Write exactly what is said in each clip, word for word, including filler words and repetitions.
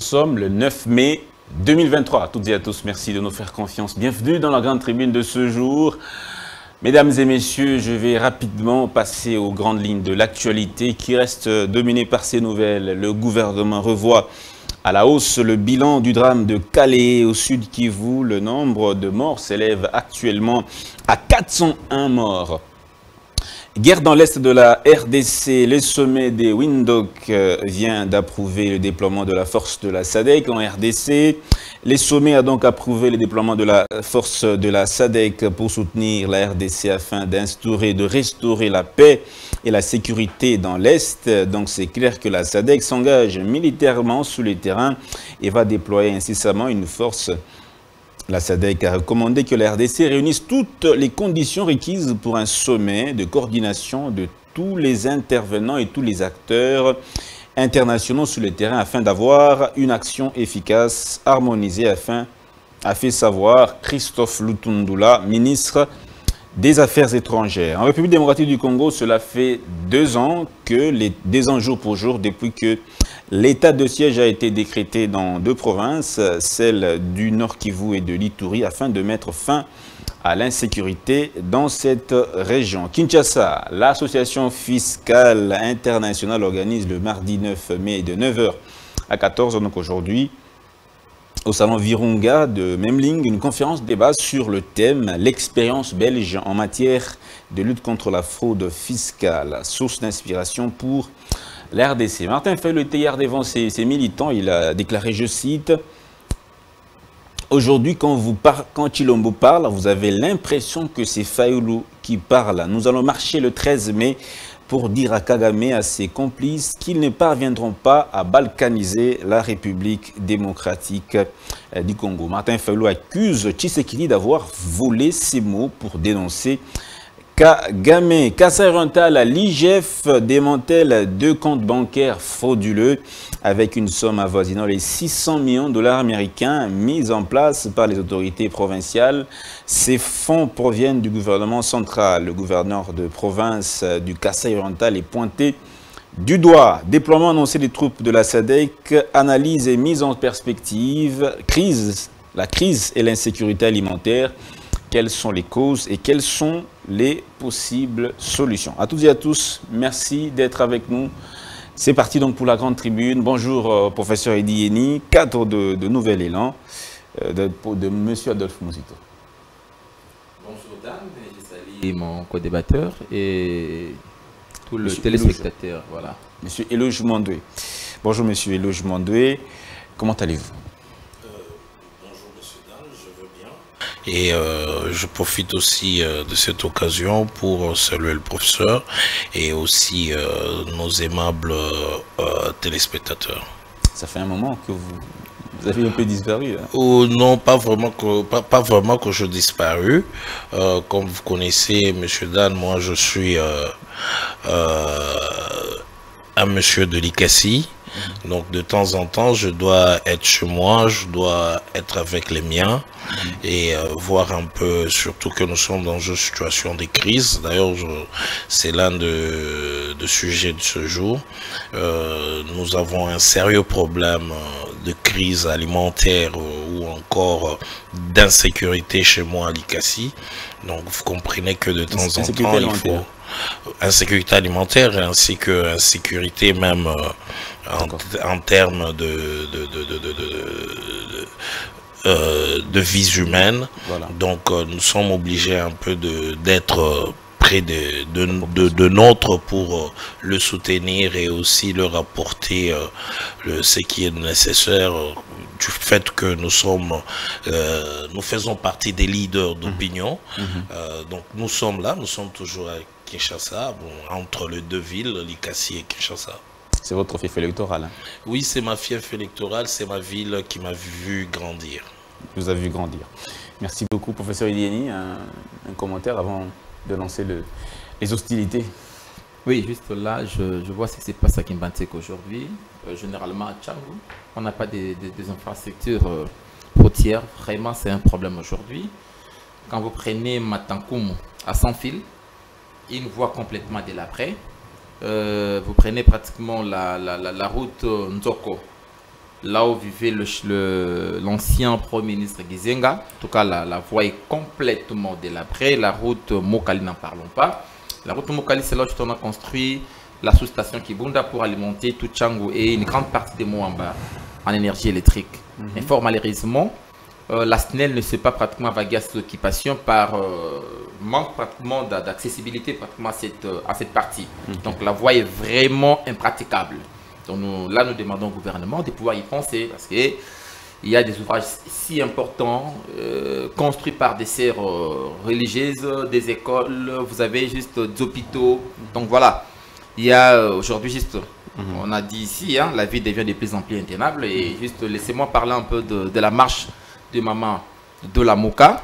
sommes le neuf mai deux mille vingt-trois. À toutes et à tous, merci de nous faire confiance. Bienvenue dans la grande tribune de ce jour. Mesdames et messieurs, je vais rapidement passer aux grandes lignes de l'actualité qui reste dominée par ces nouvelles. Le gouvernement revoit à la hausse le bilan du drame de Calais au sud Kivu. Le nombre de morts s'élève actuellement à quatre cent un morts. Guerre dans l'est de la R D C, le sommet des Windhoek vient d'approuver le déploiement de la force de la S A D C en R D C. Le sommet a donc approuvé le déploiement de la force de la S A D C pour soutenir la R D C afin d'instaurer, de restaurer la paix et la sécurité dans l'Est. Donc c'est clair que la S A D C s'engage militairement sur le terrain et va déployer incessamment une force. La S A D C a recommandé que la R D C réunisse toutes les conditions requises pour un sommet de coordination de tous les intervenants et tous les acteurs internationaux sur le terrain afin d'avoir une action efficace, harmonisée, afin, a fait savoir Christophe Lutundula, ministre des Affaires étrangères. En République démocratique du Congo, cela fait deux ans que, les, deux ans jour pour jour, depuis que l'état de siège a été décrété dans deux provinces, celle du Nord Kivu et de l'Ituri, afin de mettre fin à l'insécurité dans cette région. Kinshasa, l'association fiscale internationale organise le mardi neuf mai de neuf heures à quatorze heures, donc aujourd'hui, au salon Virunga de Memling, une conférence débat sur le thème « L'expérience belge en matière de lutte contre la fraude fiscale, source d'inspiration pour la R D C ». Martin Fayulu était hier devant ses, ses militants, il a déclaré, je cite, « Aujourd'hui, quand, quand Chilombo parle, vous avez l'impression que c'est Fayulu qui parle. Nous allons marcher le treize mai pour dire à Kagame et à ses complices qu'ils ne parviendront pas à balkaniser la République démocratique du Congo. » Martin Fayulu accuse Tshisekedi d'avoir volé ses mots pour dénoncer Kagame. Kasai Oriental, l'I G F démantèle deux comptes bancaires frauduleux avec une somme avoisinant les six cents millions de dollars américains mis en place par les autorités provinciales. Ces fonds proviennent du gouvernement central. Le gouverneur de province du Kasai Oriental est pointé du doigt. Déploiement annoncé des troupes de la S A D C, analyse et mise en perspective, crise, la crise et l'insécurité alimentaire. Quelles sont les causes et quelles sont les possibles solutions? À toutes et à tous, merci d'être avec nous. C'est parti donc pour la grande tribune. Bonjour, euh, professeur Eddy Yeni, cadre de, de Nouvel Élan, euh, de, de M. Adolphe Mouzito. Bonjour Dan, je salue mon co-débatteur et tout le Monsieur téléspectateur. Eloge. Voilà. Monsieur Eloge Mandoué. Bonjour, Monsieur Eloge Mandoué. Comment allez-vous? Et euh, je profite aussi euh, de cette occasion pour euh, saluer le professeur et aussi euh, nos aimables euh, téléspectateurs. Ça fait un moment que vous, vous avez un peu disparu. Hein? Oh, non, pas vraiment que, pas, pas vraiment que je disparu. Euh, comme vous connaissez, Monsieur Dan, moi je suis euh, euh, un monsieur de l'I C A S I. Donc de temps en temps, je dois être chez moi, je dois être avec les miens et euh, voir un peu, surtout que nous sommes dans une situation de crise. D'ailleurs, c'est l'un de, de sujets de ce jour. Euh, nous avons un sérieux problème de crise alimentaire ou encore d'insécurité chez moi à l'I C A S I. Donc vous comprenez que de temps en temps, il faut... Insécurité alimentaire ainsi que insécurité même euh, en, en termes de, de, de, de, de, de, de, euh, de vies humaines. Voilà. Donc euh, nous sommes obligés un peu d'être euh, près de, de, de, de notre pour euh, le soutenir et aussi leur apporter euh, le, ce qui est nécessaire euh, du fait que nous sommes, euh, nous faisons partie des leaders d'opinion. Mmh. Euh, donc nous sommes là, nous sommes toujours avec Kinshasa, bon, entre les deux villes, l'I C A S I et Kinshasa. C'est votre fief électoral, hein? Oui, c'est ma fief électorale, c'est ma ville qui m'a vu grandir. Vous avez vu grandir. Merci beaucoup, professeur Eddy Yeni. Un, un commentaire avant de lancer le, les hostilités. Oui, juste là, je, je vois ce qui se passe à Kimbantek aujourd'hui. Euh, généralement à Tchangou, on n'a pas des, des, des infrastructures euh, routières. Vraiment, c'est un problème aujourd'hui. Quand vous prenez Matankoum à sans fil, une voie complètement délabrée. Euh, vous prenez pratiquement la, la, la, la route Nzoko là où vivait l'ancien le, le, Premier ministre Gizenga. En tout cas, la, la voie est complètement délabrée. La route Mokali, n'en parlons pas. La route Mokali, c'est là où on a construit la sous-station Kibunda pour alimenter tout Tchango et une grande partie de Moamba en énergie électrique. Mm-hmm. Mais fort malheureusement, euh, la S N E L ne s'est pas pratiquement vaguée à cette occupation par euh, manque pratiquement d'accessibilité pratiquement à cette, à cette partie. Okay. Donc la voie est vraiment impraticable. Donc nous, là, nous demandons au gouvernement de pouvoir y penser parce qu'il y a des ouvrages si importants euh, construits par des sœurs euh, religieuses, des écoles, vous avez juste des hôpitaux. Donc voilà, il y a euh, aujourd'hui juste, mm-hmm. on a dit ici, hein, la vie devient de plus en plus intenable. Et juste laissez-moi parler un peu de, de la marche de maman de la Moka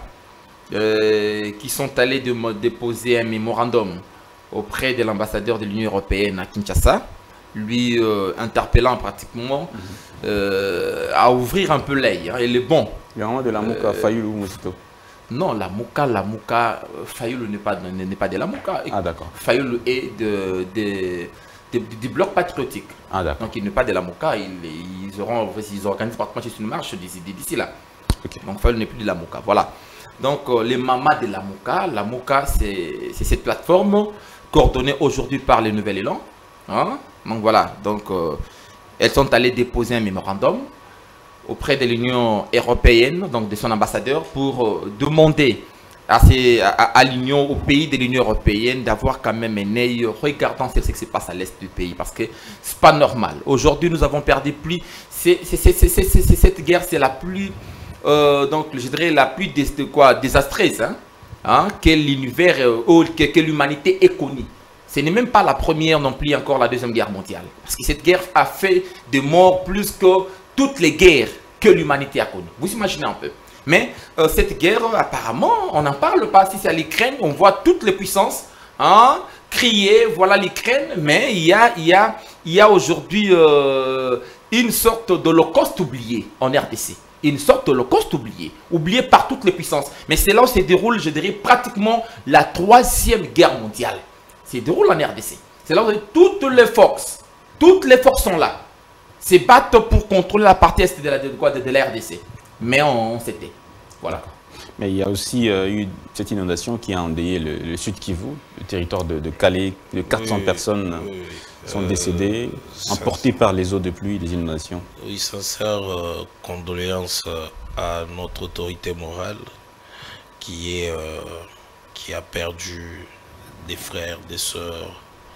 euh, qui sont allés de, déposer un mémorandum auprès de l'ambassadeur de l'Union européenne à Kinshasa, lui euh, interpellant pratiquement mm-hmm. euh, à ouvrir un peu l'œil. Hein, et le bon. Il y a vraiment de la Moka euh, Fayoulou Mosito. Non, la Moka, la Moka, Fayoulou n'est pas, n'est pas de la Moka. Ah d'accord. Fayoulou est de, de, de, de, du bloc patriotique. Ah d'accord. Donc il n'est pas de la Moka. Ils, ils, auront, ils organisent pratiquement juste une marche d'ici là. Okay. Donc Fayoulou n'est plus de la Moka. Voilà. Donc euh, les mamas de la Moka, la Moka c'est cette plateforme coordonnée aujourd'hui par le Nouvel Élan. Hein? Donc voilà, donc euh, elles sont allées déposer un mémorandum auprès de l'Union européenne, donc de son ambassadeur, pour euh, demander à, ces, à, à l'Union, au pays de l'Union européenne, d'avoir quand même un œil regardant ce qui se passe à l'est du pays, parce que c'est pas normal. Aujourd'hui, nous avons perdu plus. C'est, c'est, c'est, c'est, c'est, c'est, cette guerre, c'est la plus, euh, donc je dirais la plus des, quoi, désastreuse, hein, hein, que l'univers, euh, que, que l'humanité ait connue. Ce n'est même pas la première non plus, encore la Deuxième Guerre mondiale. Parce que cette guerre a fait de morts plus que toutes les guerres que l'humanité a connues. Vous imaginez un peu. Mais euh, cette guerre, apparemment, on n'en parle pas. Si c'est à l'Ukraine, on voit toutes les puissances hein, crier, voilà l'Ukraine. Mais il y a, il y a, il y a aujourd'hui euh, une sorte d'holocauste oublié en R D C. Une sorte d'holocauste oublié, oublié par toutes les puissances. Mais c'est là où se déroule, je dirais, pratiquement la Troisième Guerre mondiale. Se déroule en R D C. C'est là où toutes les forces, toutes les forces sont là, se battent pour contrôler la partie est de la, de, de, de la R D C. Mais on, on s'était. Voilà. Mais il y a aussi euh, eu cette inondation qui a endeuillé le, le sud Kivu, le territoire de, de Calais. De quatre cents oui, personnes oui, oui. sont euh, décédées, emportées par les eaux de pluie, les inondations. Oui, sincère euh, condoléances à notre autorité morale qui, est, euh, qui a perdu des frères, des sœurs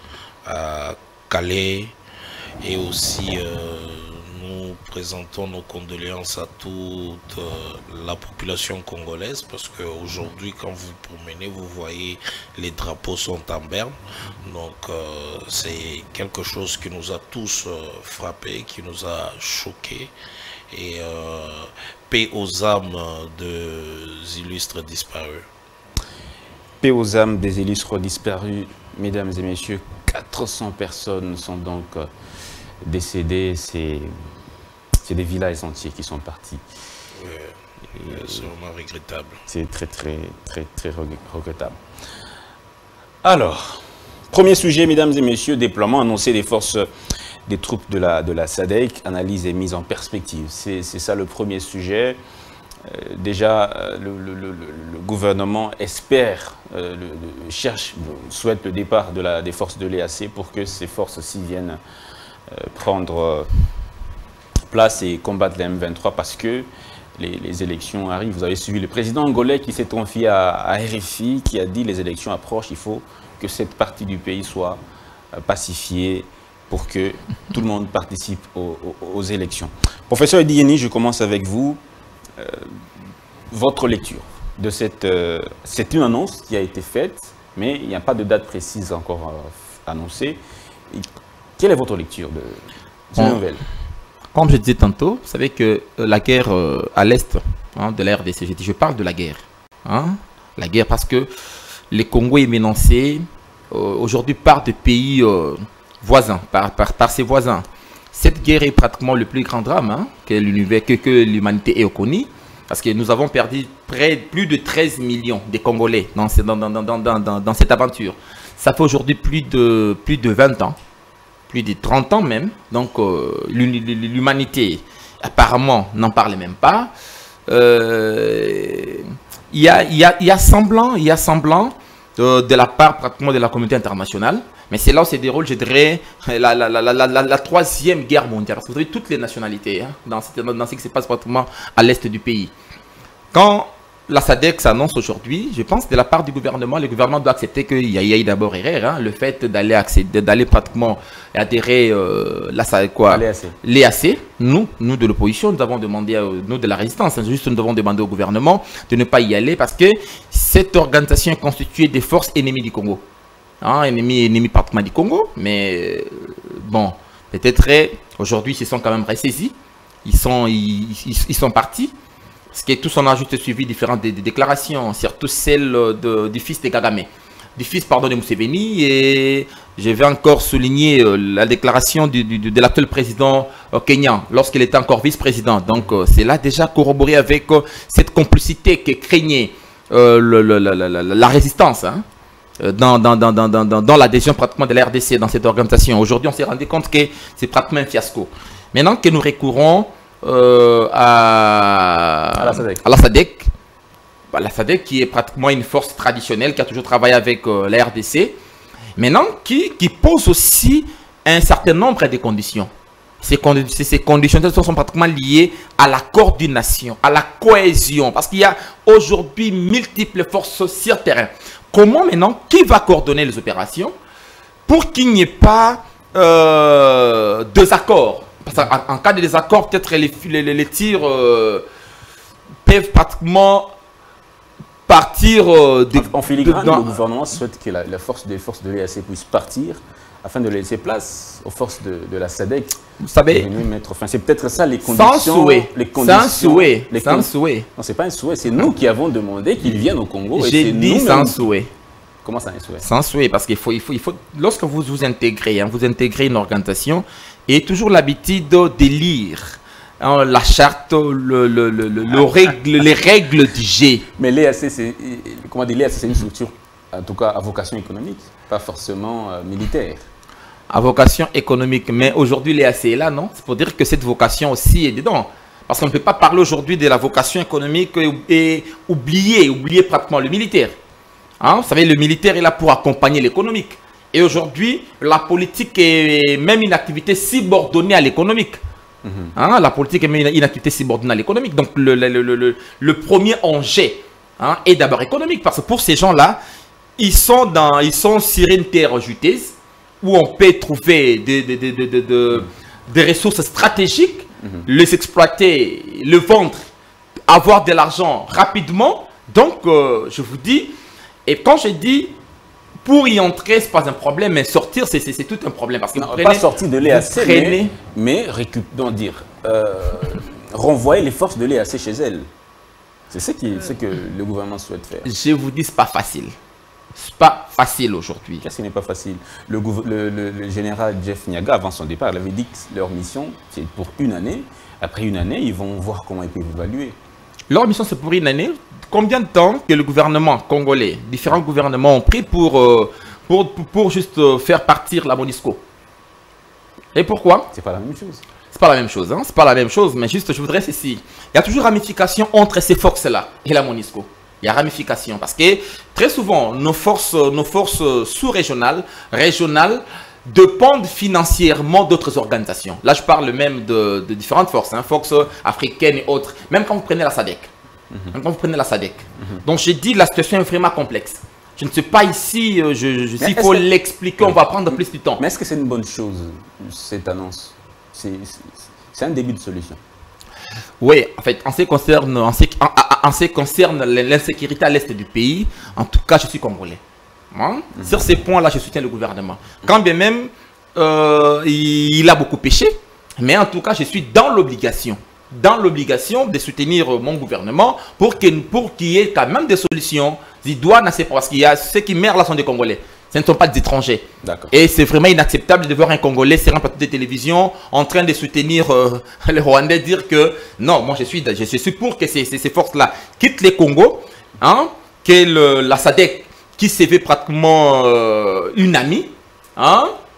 à Calais, et aussi euh, nous présentons nos condoléances à toute euh, la population congolaise, parce qu'aujourd'hui quand vous promenez, vous voyez les drapeaux sont en berne, donc euh, c'est quelque chose qui nous a tous euh, frappés, qui nous a choqués, et euh, paix aux âmes des illustres disparus. Paix aux âmes des illustres disparus, mesdames et messieurs, quatre cents personnes sont donc décédées, c'est des villages entiers qui sont partis. Oui, c'est vraiment regrettable. C'est très très très très regrettable. Alors, premier sujet, mesdames et messieurs, déploiement annoncé des forces des troupes de la, de la S A D C, analyse et mise en perspective. C'est ça le premier sujet. Euh, déjà, euh, le, le, le, le gouvernement espère, euh, le, le, cherche, souhaite le départ de la, des forces de l'E A C pour que ces forces-ci viennent euh, prendre euh, place et combattre les M vingt-trois parce que les, les élections arrivent. Vous avez suivi le président angolais qui s'est confié à, à R F I, qui a dit les élections approchent, il faut que cette partie du pays soit euh, pacifiée pour que tout le monde participe aux, aux, aux élections. Professeur Edieni, je commence avec vous. Euh, votre lecture de cette... Euh, c'est une annonce qui a été faite, mais il n'y a pas de date précise encore euh, annoncée. Et quelle est votre lecture de cette nouvelle? Comme je disais tantôt, vous savez que euh, la guerre euh, à l'est hein, de la R D C, je, dis, je parle de la guerre. Hein, la guerre parce que le Congo est menacé euh, aujourd'hui par des pays euh, voisins, par, par, par ses voisins. Cette guerre est pratiquement le plus grand drame hein, que l'univers, que, que l'humanité ait connu, parce que nous avons perdu près, plus de treize millions de Congolais dans, dans, dans, dans, dans, dans, dans cette aventure. Ça fait aujourd'hui plus de, plus de vingt ans, plus de trente ans même. Donc euh, l'humanité apparemment, n'en parle même pas. Euh, il y a, il y a, il y a semblant, il y a semblant de, de la part pratiquement de la communauté internationale. Mais c'est là où se déroule, je dirais, la, la, la, la, la, la troisième guerre mondiale. Parce que vous avez toutes les nationalités hein, dans, dans ce qui se passe pratiquement à l'est du pays. Quand la S A D C s'annonce aujourd'hui, je pense, de la part du gouvernement, le gouvernement doit accepter qu'il y ait d'abord erreur. Hein, le fait d'aller d'aller pratiquement adhérer euh, la, quoi, l'E A C. Nous, nous de l'opposition, nous avons demandé, à, nous de la résistance, hein, juste nous devons demander au gouvernement de ne pas y aller parce que cette organisation est constituée des forces ennemies du Congo. Hein, ennemis, ennemis pratiquement du Congo, mais euh, bon, peut-être aujourd'hui ils se sont quand même ressaisis, ils sont, ils, ils, ils sont partis. Parce que tous on a juste suivi différentes des, des déclarations, surtout celle de, du fils de Kagame, du fils pardon, de Museveni, et je vais encore souligner euh, la déclaration du, du, de l'actuel président euh, kenyan, lorsqu'il était encore vice-président. Donc euh, c'est là déjà corroboré avec euh, cette complicité que craignait euh, le, le, la, la, la, la résistance, hein, dans, dans, dans, dans, dans, dans l'adhésion pratiquement de la R D C, dans cette organisation. Aujourd'hui, on s'est rendu compte que c'est pratiquement un fiasco. Maintenant que nous recourons Euh, à, à la S A D C, à la S A D C, bah, la S A D C qui est pratiquement une force traditionnelle qui a toujours travaillé avec euh, la R D C, maintenant qui, qui pose aussi un certain nombre de conditions. Ces, condi ces conditions sont pratiquement liées à la coordination, à la cohésion, parce qu'il y a aujourd'hui multiples forces sur terrain. Comment maintenant, qui va coordonner les opérations pour qu'il n'y ait pas euh, deux accords? Parce qu'en cas de désaccord, peut-être les, les, les tirs euh, peuvent pratiquement partir euh, de, en filigrane. De, dans... Le gouvernement souhaite que la, la force des forces de l'E A C puisse partir afin de laisser place aux forces de, de la S A D C. Vous savez, enfin, c'est peut-être ça les conditions. Sans souhait. Les conditions, sans souhait. Les sans con... souhait. Non, c'est pas un souhait. C'est nous qui avons demandé qu'ils viennent au Congo. J'ai dit sans souhait. Comment ça, un souhait? Sans souhait, parce qu'il faut, il faut, il faut, lorsque vous vous intégrez, hein, vous intégrez une organisation, et toujours l'habitude de lire hein, la charte, le, le, le, le règle, les règles du G. Mais l'E A C, c'est comment dire, l'E A C, c'est une structure, en tout cas à vocation économique, pas forcément euh, militaire. À vocation économique, mais aujourd'hui l'E A C est là, non? C'est pour dire que cette vocation aussi est dedans. Parce qu'on ne peut pas parler aujourd'hui de la vocation économique et, et oublier, oublier pratiquement le militaire. Hein? Vous savez, le militaire est là pour accompagner l'économique. Et aujourd'hui, la politique est même une activité subordonnée à l'économique. Mm-hmm. Hein, la politique est même une activité subordonnée à l'économique. Donc, le, le, le, le, le premier enjeu hein, est d'abord économique. Parce que pour ces gens-là, ils sont, dans, ils sont sur une terre juteuse où on peut trouver des, des, des, des, des, des ressources stratégiques, mm-hmm. les exploiter, le vendre, avoir de l'argent rapidement. Donc, euh, je vous dis, et quand je dis... Pour y entrer, ce n'est pas un problème, mais sortir, c'est tout un problème. Parce que non, vous prenez, pas sortir de l'E A C, prenez... mais, mais récup... dire, euh, renvoyer les forces de l'E A C chez elles. C'est ce, qui, ce que le gouvernement souhaite faire. Je vous dis, ce n'est pas facile. Ce n'est pas facile aujourd'hui. Qu'est-ce qui n'est pas facile? le, le, le, le général Jeff Nyaga, avant son départ, il avait dit que leur mission, c'est pour une année. Après une année, ils vont voir comment ils peuvent évaluer. Leur mission, c'est pour une année. Combien de temps que le gouvernement congolais, différents gouvernements ont pris pour, euh, pour, pour, pour juste euh, faire partir la MONUSCO? Et pourquoi? C'est pas la même chose. C'est pas la même chose, hein? C'est pas la même chose, mais juste je voudrais ceci. Il y a toujours ramification entre ces forces-là et la MONUSCO. Il y a ramification parce que très souvent, nos forces, nos forces sous-régionales, régionales, dépendent financièrement d'autres organisations. Là, je parle même de, de différentes forces, hein, forces africaines et autres. Même quand vous prenez la S A D C. Mm-hmm. Quand vous prenez la S A D C. Mm-hmm. Donc, j'ai dit la situation est vraiment complexe. Je ne sais pas ici, je, je, s'il faut l'expliquer, on va prendre plus de temps. Mais est-ce que c'est une bonne chose, cette annonce? C'est un début de solution. Oui, en fait, en ce qui concerne, en ce, en, en ce qui concerne l'insécurité à l'est du pays, en tout cas, je suis congolais. Hein? Mm-hmm. Sur ces points-là, je soutiens le gouvernement. Quand bien même, euh, il, il a beaucoup péché, mais en tout cas, je suis dans l'obligation. dans l'obligation de soutenir mon gouvernement pour qu'il pour qu'il y ait quand même des solutions idoines à ces... Parce qu'il y a ceux qui meurent là sont des Congolais. Ce ne sont pas des étrangers. Et c'est vraiment inacceptable de voir un Congolais sur un plateau de télévision en train de soutenir euh, les Rwandais dire que non, moi je suis, je suis pour que ces, ces, ces forces-là quittent les Congos, hein, que le, la S A D C qui s'est fait pratiquement euh, une amie, hein,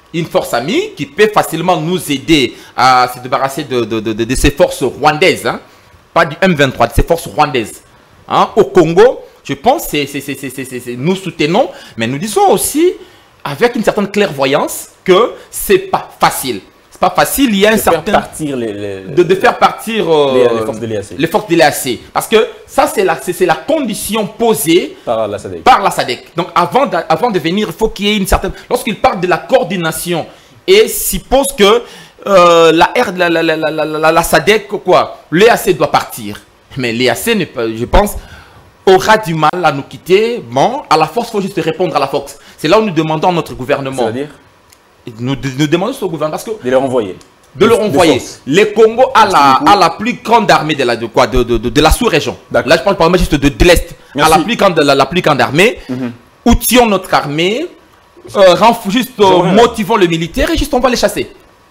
une force amie qui peut facilement nous aider à se débarrasser de, de, de, de, de ces forces rwandaises, hein, pas du M vingt-trois, de ces forces rwandaises. Hein, au Congo, je pense que nous soutenons, mais nous disons aussi avec une certaine clairvoyance que c'est pas facile. C'est pas facile, il y a un de certain... Faire partir les, les, de, de faire partir euh, les, les forces de l'E A C. Les forces de l'E A C. Parce que ça, c'est la, c'est la condition posée par la SADC. Par la SADC. Donc, avant de, avant de venir, il faut qu'il y ait une certaine... Lorsqu'il parle de la coordination et suppose que euh, la, R, la, la, la, la, la, la SADC, quoi, l'E A C doit partir. Mais l'E A C, je pense, aura du mal à nous quitter. Bon, à la force, il faut juste répondre à la force. C'est là où nous demandons à notre gouvernement. C'est-à-dire Nous, nous demandons au gouvernement parce que de leur envoyer. De leur envoyer. Le Congo a la, a la plus grande armée de la, de quoi, de, de, de, de la sous-région. Là, je parle par exemple juste de, de l'Est. À la plus grande, la, la plus grande armée. Mm-hmm. Outillons notre armée. Euh, juste euh, motivons le militaire et juste on va les chasser.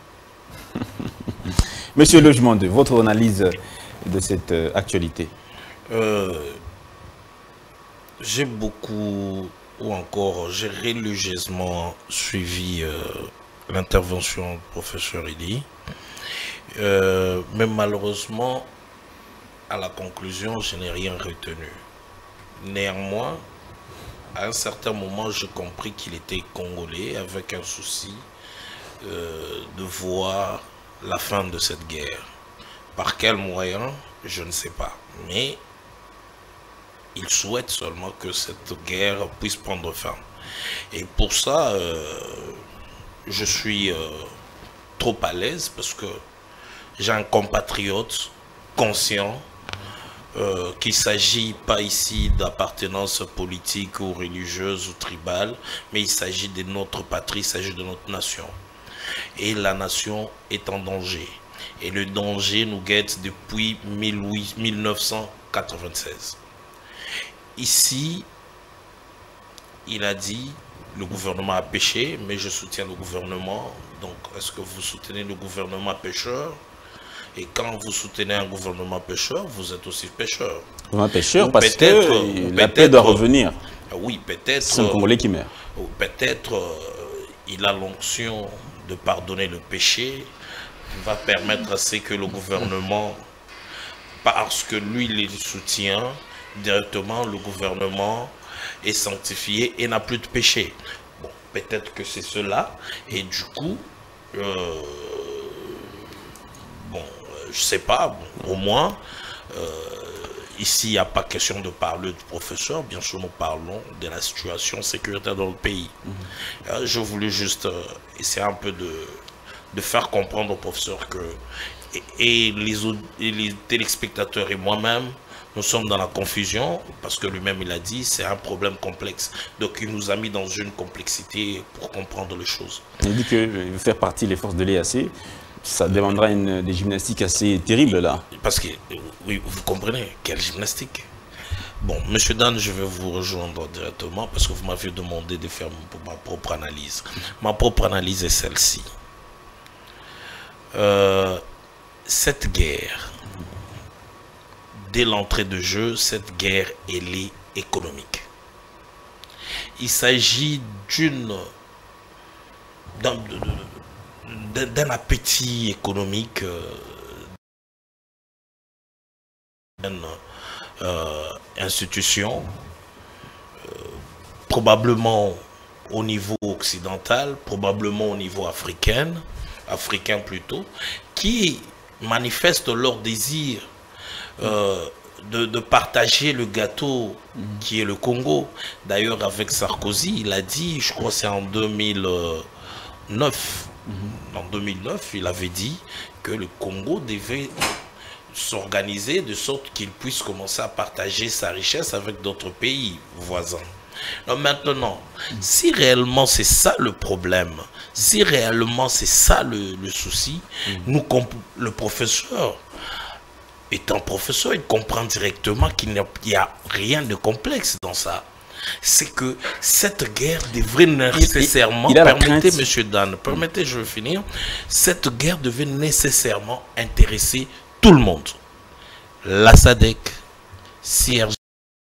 Monsieur Logement deux, votre analyse de cette euh, actualité? euh, J'ai beaucoup... ou encore j'ai religieusement suivi euh, l'intervention du professeur Idi. Euh, mais malheureusement, à la conclusion, je n'ai rien retenu. Néanmoins, à un certain moment, j'ai compris qu'il était congolais avec un souci euh, de voir la fin de cette guerre. Par quel moyen, je ne sais pas. Mais il souhaite seulement que cette guerre puisse prendre fin. Et pour ça, euh, je suis euh, trop à l'aise parce que j'ai un compatriote conscient euh, qu'il ne s'agit pas ici d'appartenance politique ou religieuse ou tribale, mais il s'agit de notre patrie, il s'agit de notre nation. Et la nation est en danger. Et le danger nous guette depuis mille neuf cent quatre-vingt-seize. Ici, il a dit, le gouvernement a péché, mais je soutiens le gouvernement. Donc, est-ce que vous soutenez le gouvernement pécheur? Et quand vous soutenez un gouvernement pécheur, vous êtes aussi pécheur. Un pécheur parce que la paix doit revenir. Oui, peut-être. C'est un Congolais qui meurt. Peut-être euh, il a l'onction de pardonner le péché. Il va permettre à ce que le gouvernement, parce que lui, il le soutient, directement, le gouvernement est sanctifié et n'a plus de péché. Bon, peut-être que c'est cela. Et du coup, euh, bon, je sais pas, bon, au moins, euh, ici, il n'y a pas question de parler du professeur. Bien sûr, nous parlons de la situation sécuritaire dans le pays. Mm-hmm. euh, je voulais juste euh, essayer un peu de, de faire comprendre au professeur que, et, et, les, et les téléspectateurs et moi-même, nous sommes dans la confusion, parce que lui-même, il a dit, c'est un problème complexe. Donc, il nous a mis dans une complexité pour comprendre les choses. Il dit que faire partie des forces de l'E A C, ça demandera une, des gymnastiques assez terribles, là. Parce que, oui, vous comprenez, quelle gymnastique? Bon, Monsieur Dan, je vais vous rejoindre directement, parce que vous m'avez demandé de faire ma propre analyse. Ma propre analyse est celle-ci. Euh, cette guerre... Dès l'entrée de jeu, cette guerre, elle est économique. Il s'agit d'une d'un d'un appétit économique euh, d'une euh, institution, euh, probablement au niveau occidental, probablement au niveau africain, africain plutôt, qui manifeste leur désir Euh, de, de partager le gâteau mmh. qui est le Congo. D'ailleurs, avec Sarkozy, il a dit, je crois que c'est en deux mille neuf, mmh. en deux mille neuf, il avait dit que le Congo devait s'organiser de sorte qu'il puisse commencer à partager sa richesse avec d'autres pays voisins. Alors maintenant, mmh. si réellement c'est ça le problème, si réellement c'est ça le, le souci, mmh. nous, le professeur, étant professeur, il comprend directement qu'il n'y a, a rien de complexe dans ça. C'est que cette guerre devrait nécessairement, il, il permettez Monsieur Dan, permettez, je vais finir, cette guerre devait nécessairement intéresser tout le monde. La SADC, C R G,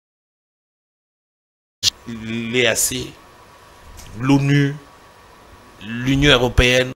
l'E A C, l'ONU, l'Union européenne,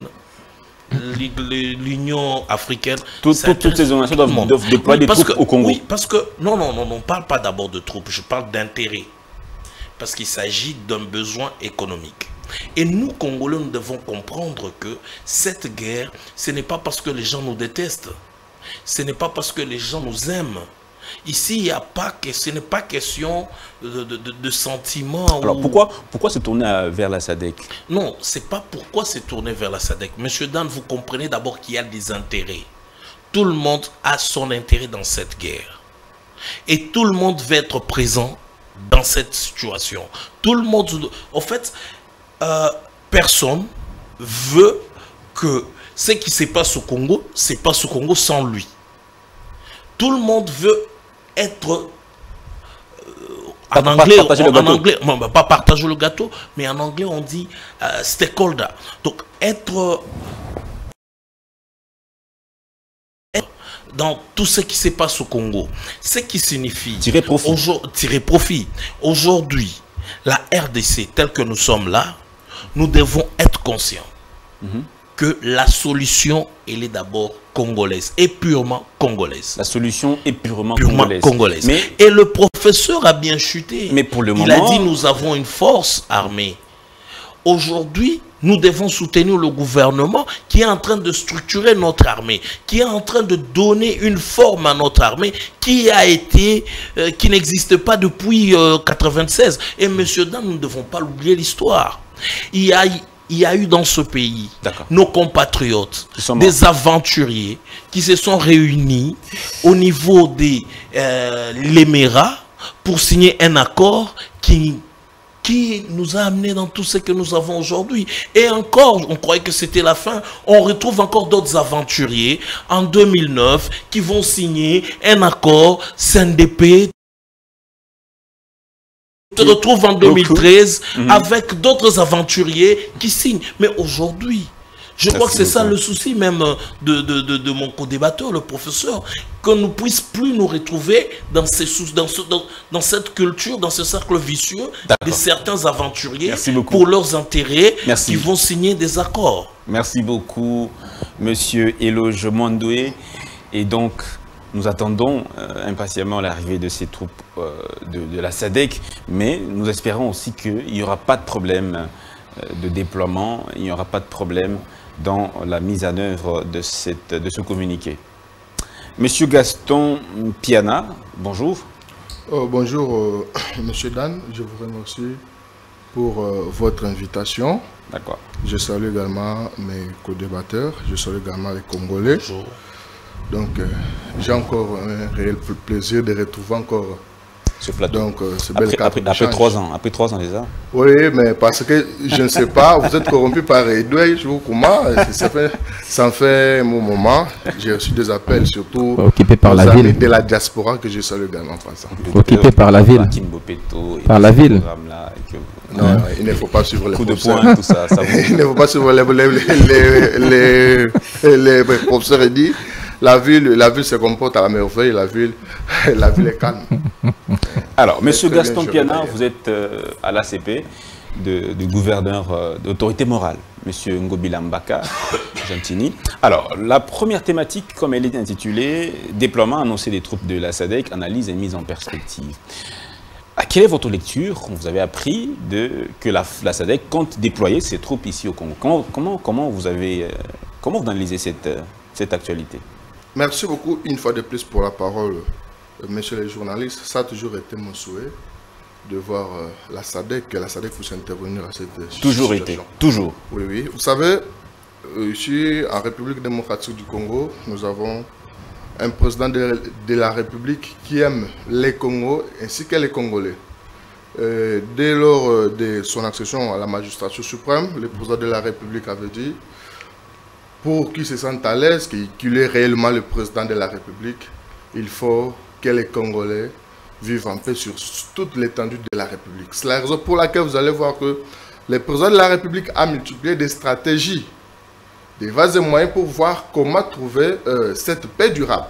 l'Union africaine. Tout, tout, toutes ces organisations doivent, doivent déployer oui, des troupes que, au Congo. Oui, parce que, non, non, non, on ne parle pas d'abord de troupes, je parle d'intérêt. Parce qu'il s'agit d'un besoin économique. Et nous, Congolais, nous devons comprendre que cette guerre, ce n'est pas parce que les gens nous détestent. Ce n'est pas parce que les gens nous aiment. Ici, il n'y a pas que, ce n'est pas question de, de, de, de sentiments. Alors, ou... pourquoi, pourquoi se tourner à, vers la S A D C? Non, ce n'est pas pourquoi se tourner vers la S A D C. Monsieur Dan, vous comprenez d'abord qu'il y a des intérêts. Tout le monde a son intérêt dans cette guerre. Et tout le monde va être présent dans cette situation. Tout le monde... En fait, euh, personne veut que ce qui se passe au Congo, se passe au Congo sans lui. Tout le monde veut être euh, en pas, anglais, pas partager en, le gâteau. en anglais, non, pas partager le gâteau, mais en anglais on dit euh, stakeholder. Donc être dans tout ce qui se passe au Congo, ce qui signifie tirer profit. Tirer profit. Aujourd'hui, la R D C telle que nous sommes là, nous devons être conscients mm-hmm. que la solution, elle est d'abord congolaise et purement congolaise. La solution est purement, purement congolaise. congolaise. Mais, et le professeur a bien chuté. Mais pour le Il moment... a dit nous avons une force armée. Aujourd'hui, nous devons soutenir le gouvernement qui est en train de structurer notre armée, qui est en train de donner une forme à notre armée qui a été, euh, qui n'existe pas depuis mille neuf cent quatre-vingt-seize. Et monsieur Dan, nous ne devons pas l'oublier l'histoire. Il y a... Il y a eu dans ce pays nos compatriotes, des aventuriers qui se sont réunis au niveau des euh, l'Émirat pour signer un accord qui, qui nous a amenés dans tout ce que nous avons aujourd'hui. Et encore, on croyait que c'était la fin, on retrouve encore d'autres aventuriers en deux mille neuf qui vont signer un accord C N D P. Se retrouve en deux mille treize mmh. avec d'autres aventuriers qui signent. Mais aujourd'hui, je Merci crois que c'est ça le souci même de, de, de, de mon co-débatteur, le professeur, qu'on ne puisse plus nous retrouver dans, ces, dans, ce, dans, dans cette culture, dans ce cercle vicieux de certains aventuriers pour leurs intérêts Merci. Qui vont signer des accords. Merci beaucoup, monsieur Eloge Mondoué. Et donc, nous attendons euh, impatiemment l'arrivée de ces troupes euh, de, de la S A D C, mais nous espérons aussi qu'il n'y aura pas de problème euh, de déploiement, il n'y aura pas de problème dans la mise en œuvre de, cette, de ce communiqué. Monsieur Gaston Piana, bonjour. Oh, bonjour, euh, monsieur Dan, je vous remercie pour euh, votre invitation. D'accord. Je salue également mes co-débatteurs, je salue également les Congolais. Bonjour. Donc, euh, j'ai encore un réel plaisir de retrouver encore ce plateau. Donc, euh, ce après, après, après trois ans, après trois ans déjà. Oui, mais parce que je ne sais pas, vous êtes corrompu par Edouard, je vous comment, ça fait, ça fait mon moment. J'ai reçu des appels, surtout occupé par la ville de la diaspora que je salue également par ça. Occupé par la ville. Par la ville. Non, hein? Il ne faut pas suivre les coups de poing, tout ça. ça il ne faut pas suivre les, les, les, les, les, les professeurs et dit. La ville, la ville se comporte à la merveille, la ville, la ville est calme. Alors, monsieur Gaston Piana, vous êtes euh, à l'A C P de, de gouverneur euh, d'autorité morale, monsieur Ngobila Mbaka Gentini. Alors, la première thématique, comme elle est intitulée, déploiement annoncé des troupes de la S A D C, analyse et mise en perspective. À quelle est votre lecture? Vous avez appris de, que la, la S A D C compte déployer ses troupes ici au Congo. Comment, comment, comment vous avez, euh, comment vous analysez cette, euh, cette actualité? Merci beaucoup une fois de plus pour la parole, euh, messieurs les journalistes. Ça a toujours été mon souhait de voir euh, la S A D C, que la S A D C puisse intervenir à cette euh, toujours situation. Été, toujours. Oui, oui. Vous savez, euh, ici, en République démocratique du Congo, nous avons un président de, de la République qui aime les Congos ainsi que les Congolais. Euh, dès lors euh, de son accession à la magistrature suprême, le président de la République avait dit pour qu'il se sente à l'aise, qu'il est réellement le président de la République, il faut que les Congolais vivent en paix sur toute l'étendue de la République. C'est la raison pour laquelle vous allez voir que le président de la République a multiplié des stratégies, des vases et moyens pour voir comment trouver euh, cette paix durable.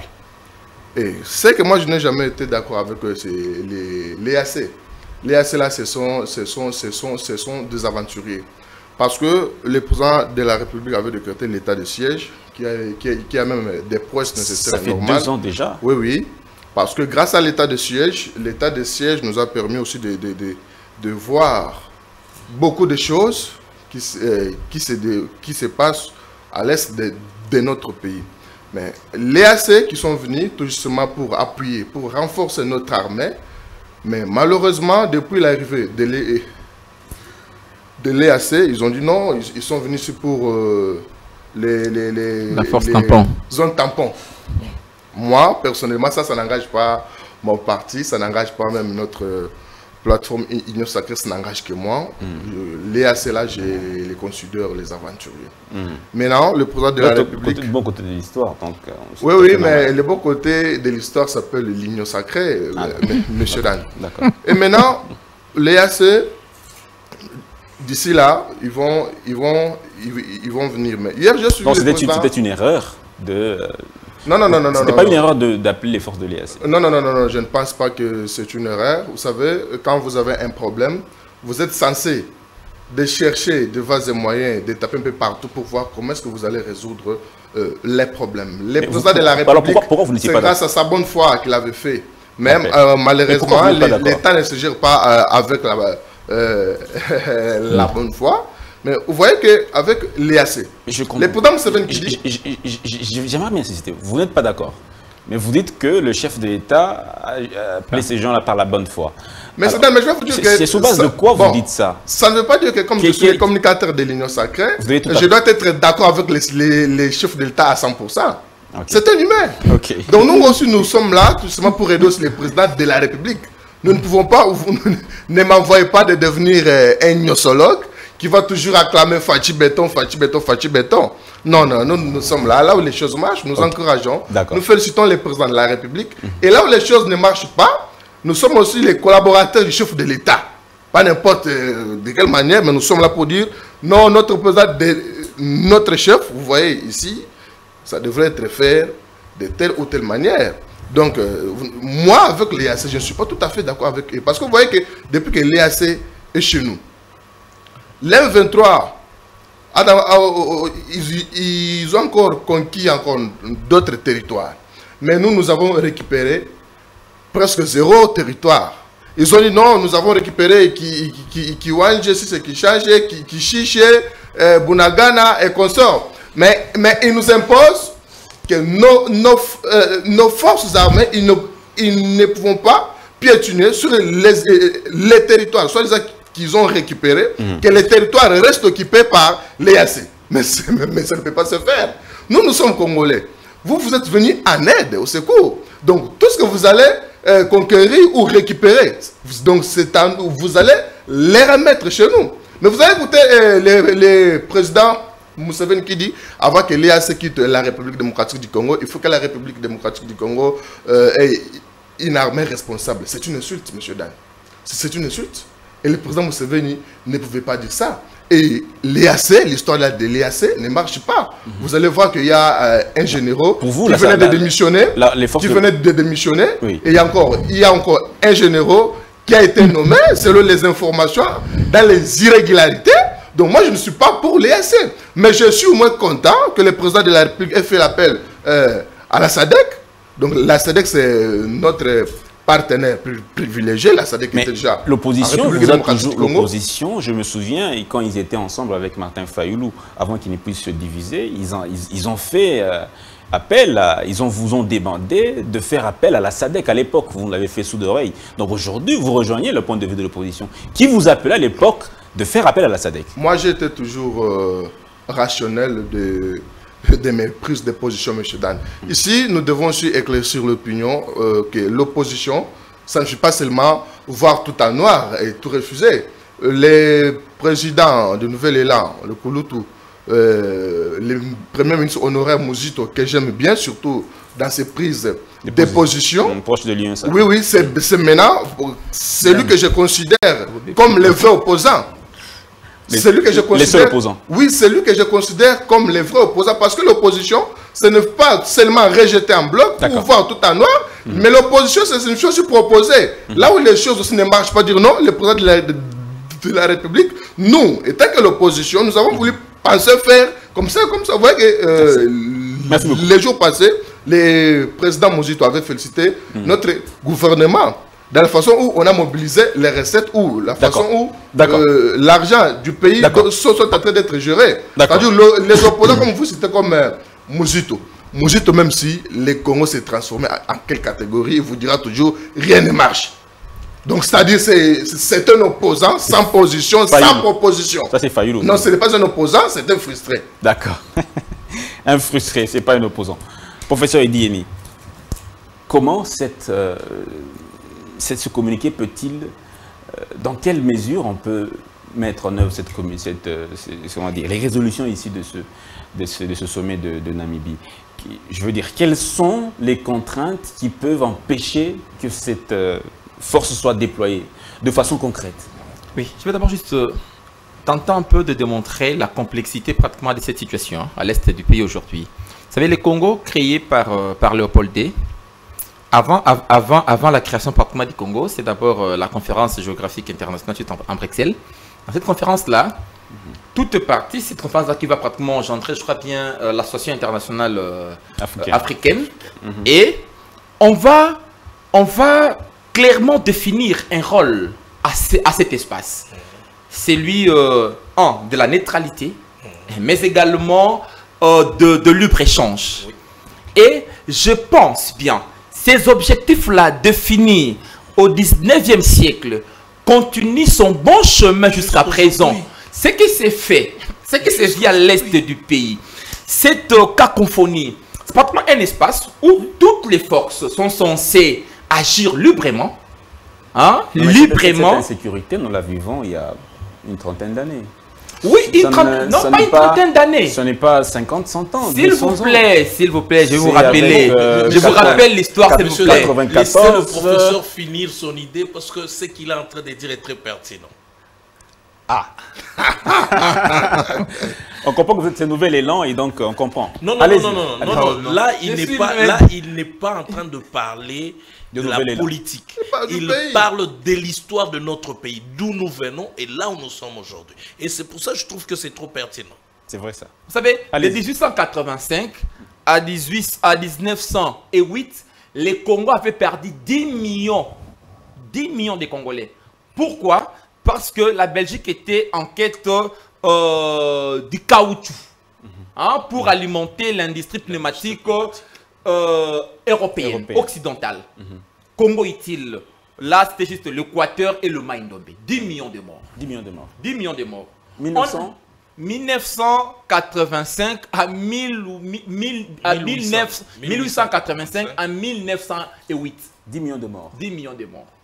Et c'est que moi je n'ai jamais été d'accord avec eux, c'est les, les A C. Les A C là, ce sont, ce sont, ce sont, ce sont des aventuriers. Parce que le président de la République avait décrété l'état de siège, qui a, qui a, qui a même des prouesses nécessaires. Ça fait normales. deux ans déjà. Oui, oui. Parce que grâce à l'état de siège, l'état de siège nous a permis aussi de, de, de, de voir beaucoup de choses qui, euh, qui, se, de, qui se passent à l'est de, de notre pays. Mais les A C qui sont venus tout justement pour appuyer, pour renforcer notre armée, mais malheureusement, depuis l'arrivée de l'E de l'E A C, ils ont dit non, ils, ils sont venus ici pour euh, les, les, les, La force les tampon. zones tampons. Moi, personnellement, ça, ça n'engage pas mon parti, ça n'engage pas même notre euh, plateforme Union Sacrée, ça n'engage que moi. Mm. L'E A C, là, je les considère les aventuriers. Mm. Maintenant, le président de la Côté, République... Le bon côté de l'histoire, donc... Oui, oui, mais le bon côté de l'histoire s'appelle l'Union Sacrée, ah, euh, monsieur Dan. D'accord. Et maintenant, l'E A C... D'ici là, ils vont, ils vont, ils, ils vont venir. Mais hier, j'ai suivi. Donc c'était une, une erreur de. Non, non, non, non, non. C'était pas non, une erreur d'appeler les forces de l'E A C. Non, non, non, non, non, je ne pense pas que c'est une erreur. Vous savez, quand vous avez un problème, vous êtes censé de chercher de vases et moyens, de taper un peu partout pour voir comment est-ce que vous allez résoudre euh, les problèmes. Les présidents de la République, c'est grâce à sa bonne foi qu'il avait fait. Même euh, malheureusement, l'État ne se gère pas euh, avec la. Euh, la bonne foi, mais vous voyez qu'avec l'E A C, les présidents Museveni qui dit... J'aimerais bien insister, vous n'êtes pas d'accord, mais vous dites que le chef de l'État a appelé ces gens-là par la bonne foi. Mais, Alors, mais je vais vous dire que... C'est sous base ça, de quoi bon, vous dites ça? Ça ne veut pas dire que comme qui, je suis le communicateur de l'Union Sacrée, je dois être d'accord avec les, les, les chefs de l'État à cent pour cent. Okay. C'est un humain. Okay. Donc nous aussi, nous sommes là tout simplement pour aider aussi les présidents de la République. Nous ne pouvons pas, vous ne m'envoyez pas de devenir euh, un gnossologue qui va toujours acclamer Fachi Béton, Fachi Béton, Fachi Béton. Non, non, nous, nous sommes là, là où les choses marchent, nous okay. encourageons, nous félicitons les présidents de la République. Mm-hmm. Et là où les choses ne marchent pas, nous sommes aussi les collaborateurs du chef de l'État. Pas n'importe euh, de quelle manière, mais nous sommes là pour dire, non, notre président, de, notre chef, vous voyez ici, ça devrait être fait de telle ou telle manière. Donc, euh, moi, avec l'E A C, je ne suis pas tout à fait d'accord avec eux. Parce que vous voyez que depuis que l'E A C est chez nous, l'M vingt-trois, ils, ils ont encore conquis encore d'autres territoires. Mais nous, nous avons récupéré presque zéro territoire. Ils ont dit non, nous avons récupéré Kiwanje, si c'est qui change, Kichiche, euh, Bunagana et consorts. Mais, mais ils nous imposent que nos, nos, euh, nos forces armées, ils ne, ils ne pouvons pas piétiner sur les, les territoires, soit qu'ils ont récupérés, mmh. que les territoires restent occupés par l'E A C. Mais, mais, mais ça ne peut pas se faire. Nous, nous sommes Congolais. Vous, vous êtes venus en aide, au secours. Donc, tout ce que vous allez euh, conquérir ou récupérer, donc en, vous allez les remettre chez nous. Mais vous allez écouter euh, les, les présidents Museveni qui dit, avant que l'E A C quitte la République démocratique du Congo, il faut que la République démocratique du Congo euh, ait une armée responsable. C'est une insulte, M. Dan. C'est une insulte. Et le président Museveni ne pouvait pas dire ça. Et l'E A C, l'histoire de l'E A C ne marche pas. Mm-hmm. Vous allez voir qu'il y a euh, un général qui la, venait la, de démissionner, la, les qui de... venait de démissionner, oui. et il y, a encore, il y a encore un général qui a été nommé, selon les informations, dans les irrégularités. Donc moi, je ne suis pas pour l'E A C. Mais je suis au moins content que le président de la République ait fait l'appel euh, à la S A D C. Donc la S A D C, c'est notre partenaire privilégié. La S A D C était déjà l'opposition. L'opposition, je me souviens, et quand ils étaient ensemble avec Martin Fayoulou, avant qu'ils ne puissent se diviser, ils ont, ils, ils ont fait euh, appel, à, ils ont, vous ont demandé de faire appel à la S A D C à l'époque. Vous l'avez fait sous d'oreille. Donc aujourd'hui, vous rejoignez le point de vue de l'opposition. Qui vous appelait à l'époque de faire appel à la S A D C? Moi, j'étais toujours euh, rationnel de, de mes prises de position, M. Dan. Ici, nous devons aussi éclaircir l'opinion euh, que l'opposition, ça ne fait pas seulement voir tout en noir et tout refuser. Les présidents du Nouvel Élan, le Kouloutou, euh, le premier ministre honoraire Mouzito, que j'aime bien, surtout dans ses prises de, de position. Proche de l'Union Sacrée. Oui, oui, c'est maintenant celui que je considère comme le vrai opposant. C'est lui que je considère, les seuls opposants. Oui, c'est lui que je considère comme les vrais opposants. Parce que l'opposition, ce n'est pas seulement rejeter en bloc pour voir tout en noir, mmh. mais l'opposition, c'est une chose proposer. Mmh. Là où les choses aussi ne marchent pas, dire non, le président de la, de, de la République nous, étant que l'opposition, nous avons voulu penser faire comme ça, comme ça. Vous voyez que euh, Merci beaucoup. les jours passés, le président Mozito avait félicité mmh. notre gouvernement dans la façon où on a mobilisé les recettes, ou la façon où euh, l'argent du pays sont en train d'être géré. C'est-à-dire le, les opposants, comme vous, c'était comme euh, Mozito. Mozito, même si le Congo s'est transformé en, en quelle catégorie, il vous dira toujours rien ne marche. Donc, c'est-à-dire c'est un opposant sans position, Fayoulou. Sans proposition. Ça, c'est Fayoulou. Non, ce n'est pas un opposant, c'est un frustré. D'accord. Un frustré, ce n'est pas un opposant. Professeur Edieni, comment cette, euh, cette, ce communiqué peut-il, euh, dans quelle mesure on peut mettre en œuvre cette, cette, euh, comment dire, les résolutions ici de ce, de ce, de ce sommet de, de Namibie? Je veux dire, quelles sont les contraintes qui peuvent empêcher que cette euh, force soit déployée de façon concrète? Oui, je vais d'abord juste euh, tenter un peu de démontrer la complexité pratiquement de cette situation hein, à l'est du pays aujourd'hui. Vous savez, le Congo, créé par, euh, par Léopold D, avant, av avant, avant la création pratiquement du Congo, c'est d'abord euh, la conférence géographique internationale en, en Bruxelles. Dans cette conférence-là, mm-hmm. toute partie, cette conférence-là qui va pratiquement engendrer, je crois bien, euh, l'association internationale euh, africaine. africaine. Mm-hmm. Et on va, on va clairement définir un rôle à, ce, à cet espace. Celui euh, un, de la neutralité, mais également euh, de, de libre-échange. Oui. Et je pense bien, ces objectifs-là définis au dix-neuvième siècle continuent son bon chemin jusqu'à présent. Ce qui s'est fait, ce qui s'est fait à l'est du pays, cette euh, cacophonie, c'est pratiquement un espace où toutes les forces sont censées agir librement. Hein, non, librement. Cette insécurité, nous la vivons il y a une trentaine d'années. Oui, une trentaine, non pas une trentaine d'années. Ce n'est pas cinquante, cent ans. S'il vous plaît, s'il vous plaît, je vais vous rappeler. Euh, je vous rappelle l'histoire, s'il vous plaît. Laissez le professeur finir son idée parce que ce qu'il est en train de dire est très pertinent. Ah. On comprend que vous êtes ce nouvel élan et donc on comprend. Non, non, non, non, non, non, non, non. Là, il n'est pas, là, il n'est pas en train de parler de, de la politique. Il parle de l'histoire de notre pays, d'où nous venons et là où nous sommes aujourd'hui. Et c'est pour ça que je trouve que c'est trop pertinent. C'est vrai ça. Vous savez, de mille huit cent quatre-vingt-cinq à, dix-huit, à mille neuf cent huit, les Congos avaient perdu dix millions, dix millions de Congolais. Pourquoi? Parce que la Belgique était en quête euh, du caoutchouc mm-hmm. hein, pour mm-hmm. alimenter l'industrie pneumatique euh, européenne, Européen. occidentale. Mm-hmm. Congo utile. Là, c'était juste l'Équateur et le Maïndombe. dix millions de morts. dix millions de morts. dix millions de morts. mille neuf cents mille neuf cent quatre-vingt-cinq à, mille, mille, à mille huit cent quatre-vingt-cinq à mille neuf cent huit. dix millions de morts. dix millions de morts.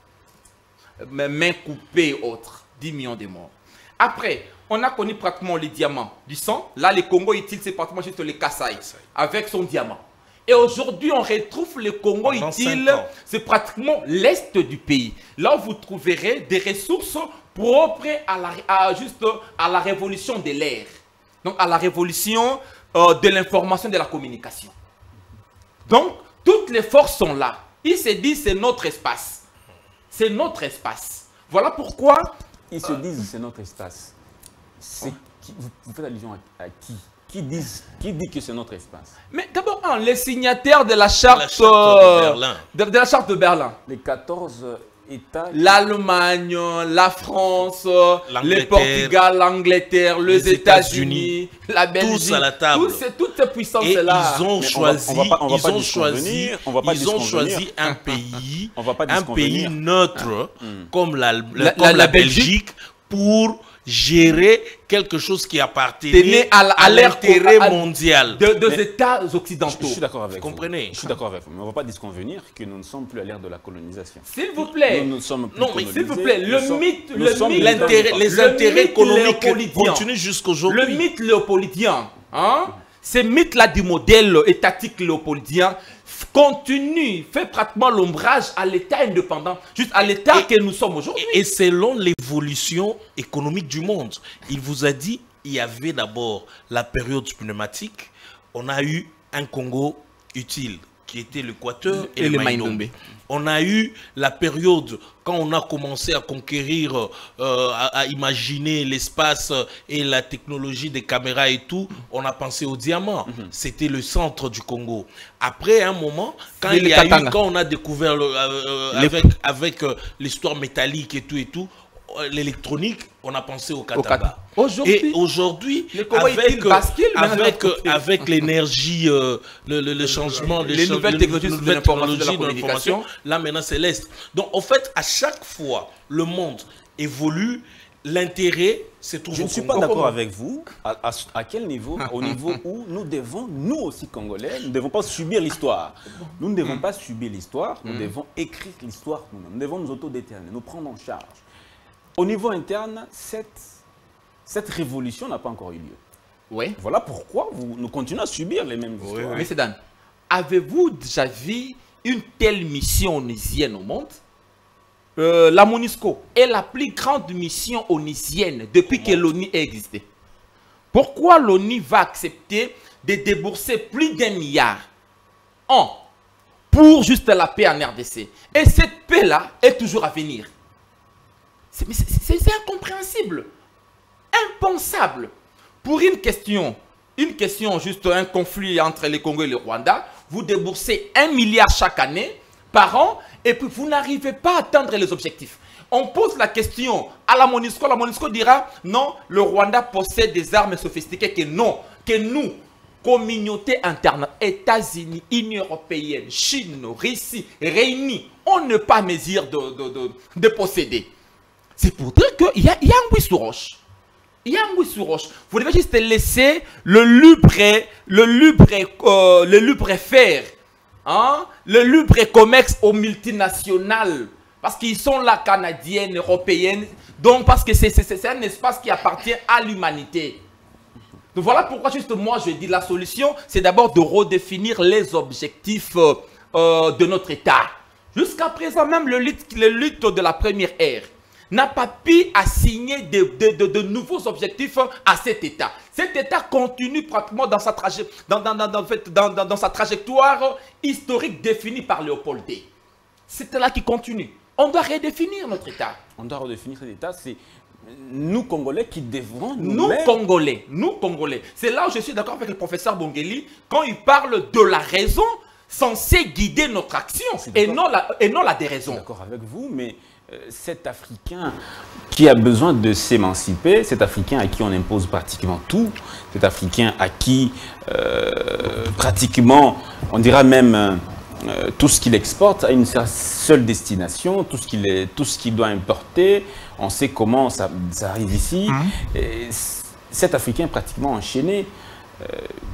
Mains coupées et autres, dix millions de morts. Après, on a connu pratiquement les diamants du sang. Là, les Congo utiles, c'est pratiquement juste les Kassai avec son diamant. Et aujourd'hui, on retrouve le Congo utile, c'est pratiquement l'est du pays. Là, vous trouverez des ressources propres à la, à, juste à la révolution de l'ère. Donc, à la révolution euh, de l'information et de la communication. Donc, toutes les forces sont là. Ils se disent, c'est notre espace. C'est notre espace. Voilà pourquoi... Ils se disent c'est notre espace. Qui, vous, vous faites allusion à, à qui qui, disent, qui dit que c'est notre espace? Mais d'abord, hein, les signataires de la charte, la charte de Berlin. De, de la charte de Berlin. Les quatorze États. L'Allemagne, la France, le Portugal, l'Angleterre, les, les États-Unis, États la Belgique. Tous à la table. Tous, toutes ces puissances-là. Ils ont choisi, ils ont choisi, ils ont choisi un pays, un pays neutre ah. comme la, la, la, comme la, la Belgique, Belgique pour gérer quelque chose qui appartenait à, à l'intérêt mondial. De, de mais, États occidentaux. Je, je suis d'accord avec vous. Comprenez? Je suis d'accord avec vous. Mais on ne va pas disconvenir que nous ne sommes plus à l'ère de la colonisation. S'il vous plaît. Nous ne sommes plus non, s'il vous plaît. Le sommes, mythe, le mythe, l'intérêt, les le intérêts économiques continuent jusqu'aujourd'hui. Le mythe léopoldien, hein? Ces mythes-là du modèle étatique léopoldien continue, fait pratiquement l'ombrage à l'État indépendant, juste à l'État que nous sommes aujourd'hui. Et selon l'évolution économique du monde, il vous a dit, il y avait d'abord la période pneumatique, on a eu un Congo utile qui était l'Équateur et, et le le Maïnombe. Maïnombe. On a eu la période quand on a commencé à conquérir, euh, à, à imaginer l'espace et la technologie des caméras et tout, on a pensé au diamant. Mm-hmm. C'était le centre du Congo. Après un moment, quand, il y a eu, quand on a découvert le, euh, avec, avec euh, l'histoire métallique et tout et tout, l'électronique, on a pensé au Katanga. Aujourd'hui, et aujourd'hui, avec, avec, avec l'énergie, euh, le, le, le changement, les, les nouvelles technologies de l'information, de l'information, là maintenant c'est l'Est. Donc en fait, à chaque fois, le monde évolue, l'intérêt, c'est toujours. Je ne suis pas d'accord avec vous. À, à, à quel niveau? Au niveau où nous devons, nous aussi Congolais, nous ne devons pas subir l'histoire. Nous ne devons pas subir l'histoire, nous devons écrire l'histoire nous-mêmes. Nous devons nous autodéterminer, nous prendre en charge. Au niveau interne, cette, cette révolution n'a pas encore eu lieu. Oui. Voilà pourquoi vous, nous continuons à subir les mêmes histoires. Oui, oui. Mais Dan, avez-vous déjà vu une telle mission onusienne au monde? euh, La MONUSCO est la plus grande mission onusienne depuis que l'ONU a existé. Pourquoi l'ONU va accepter de débourser plus d'un milliard en pour juste la paix en R D C? Et cette paix-là est toujours à venir. C'est incompréhensible, impensable. Pour une question, une question, juste un conflit entre les Congo et le Rwanda, vous déboursez un milliard chaque année, par an, et puis vous n'arrivez pas à atteindre les objectifs. On pose la question à la MONUSCO, la MONUSCO dira, non, le Rwanda possède des armes sophistiquées, que non, que nous, communauté interne, États-Unis, Union européenne, Chine, Russie, réunis, on n'est pas à mesure de, de, de, de posséder. C'est pour dire qu'il y a, y a un sous roche. Il y a un sous roche. Vous devez juste laisser le lubre, le lubre, euh, le lubre faire, hein? Le lubre commerce aux multinationales. Parce qu'ils sont là, canadiennes, européennes. Donc, parce que c'est un espace qui appartient à l'humanité. Donc, voilà pourquoi, juste moi, je dis la solution, c'est d'abord de redéfinir les objectifs euh, euh, de notre État. Jusqu'à présent, même le lutte, le lutte de la première ère n'a pas pu assigner de, de, de, de nouveaux objectifs à cet État. Cet État continue pratiquement dans sa, traje dans, dans, dans, dans, dans, dans, dans sa trajectoire historique définie par Léopold deux. C'est là qui continue. On doit redéfinir notre État. On doit redéfinir cet État. C'est nous, Congolais, qui devrons nous Nous, Congolais. Nous, Congolais. C'est là où je suis d'accord avec le professeur Bongeli quand il parle de la raison censée guider notre action et non la, et non la déraison. D'accord avec vous, mais cet Africain qui a besoin de s'émanciper, cet Africain à qui on impose pratiquement tout, cet Africain à qui euh, pratiquement, on dira même euh, tout ce qu'il exporte a une seule destination, tout ce qu'il est, tout ce qu'il doit importer, on sait comment ça, ça arrive ici. Mmh. Et cet Africain pratiquement enchaîné, euh,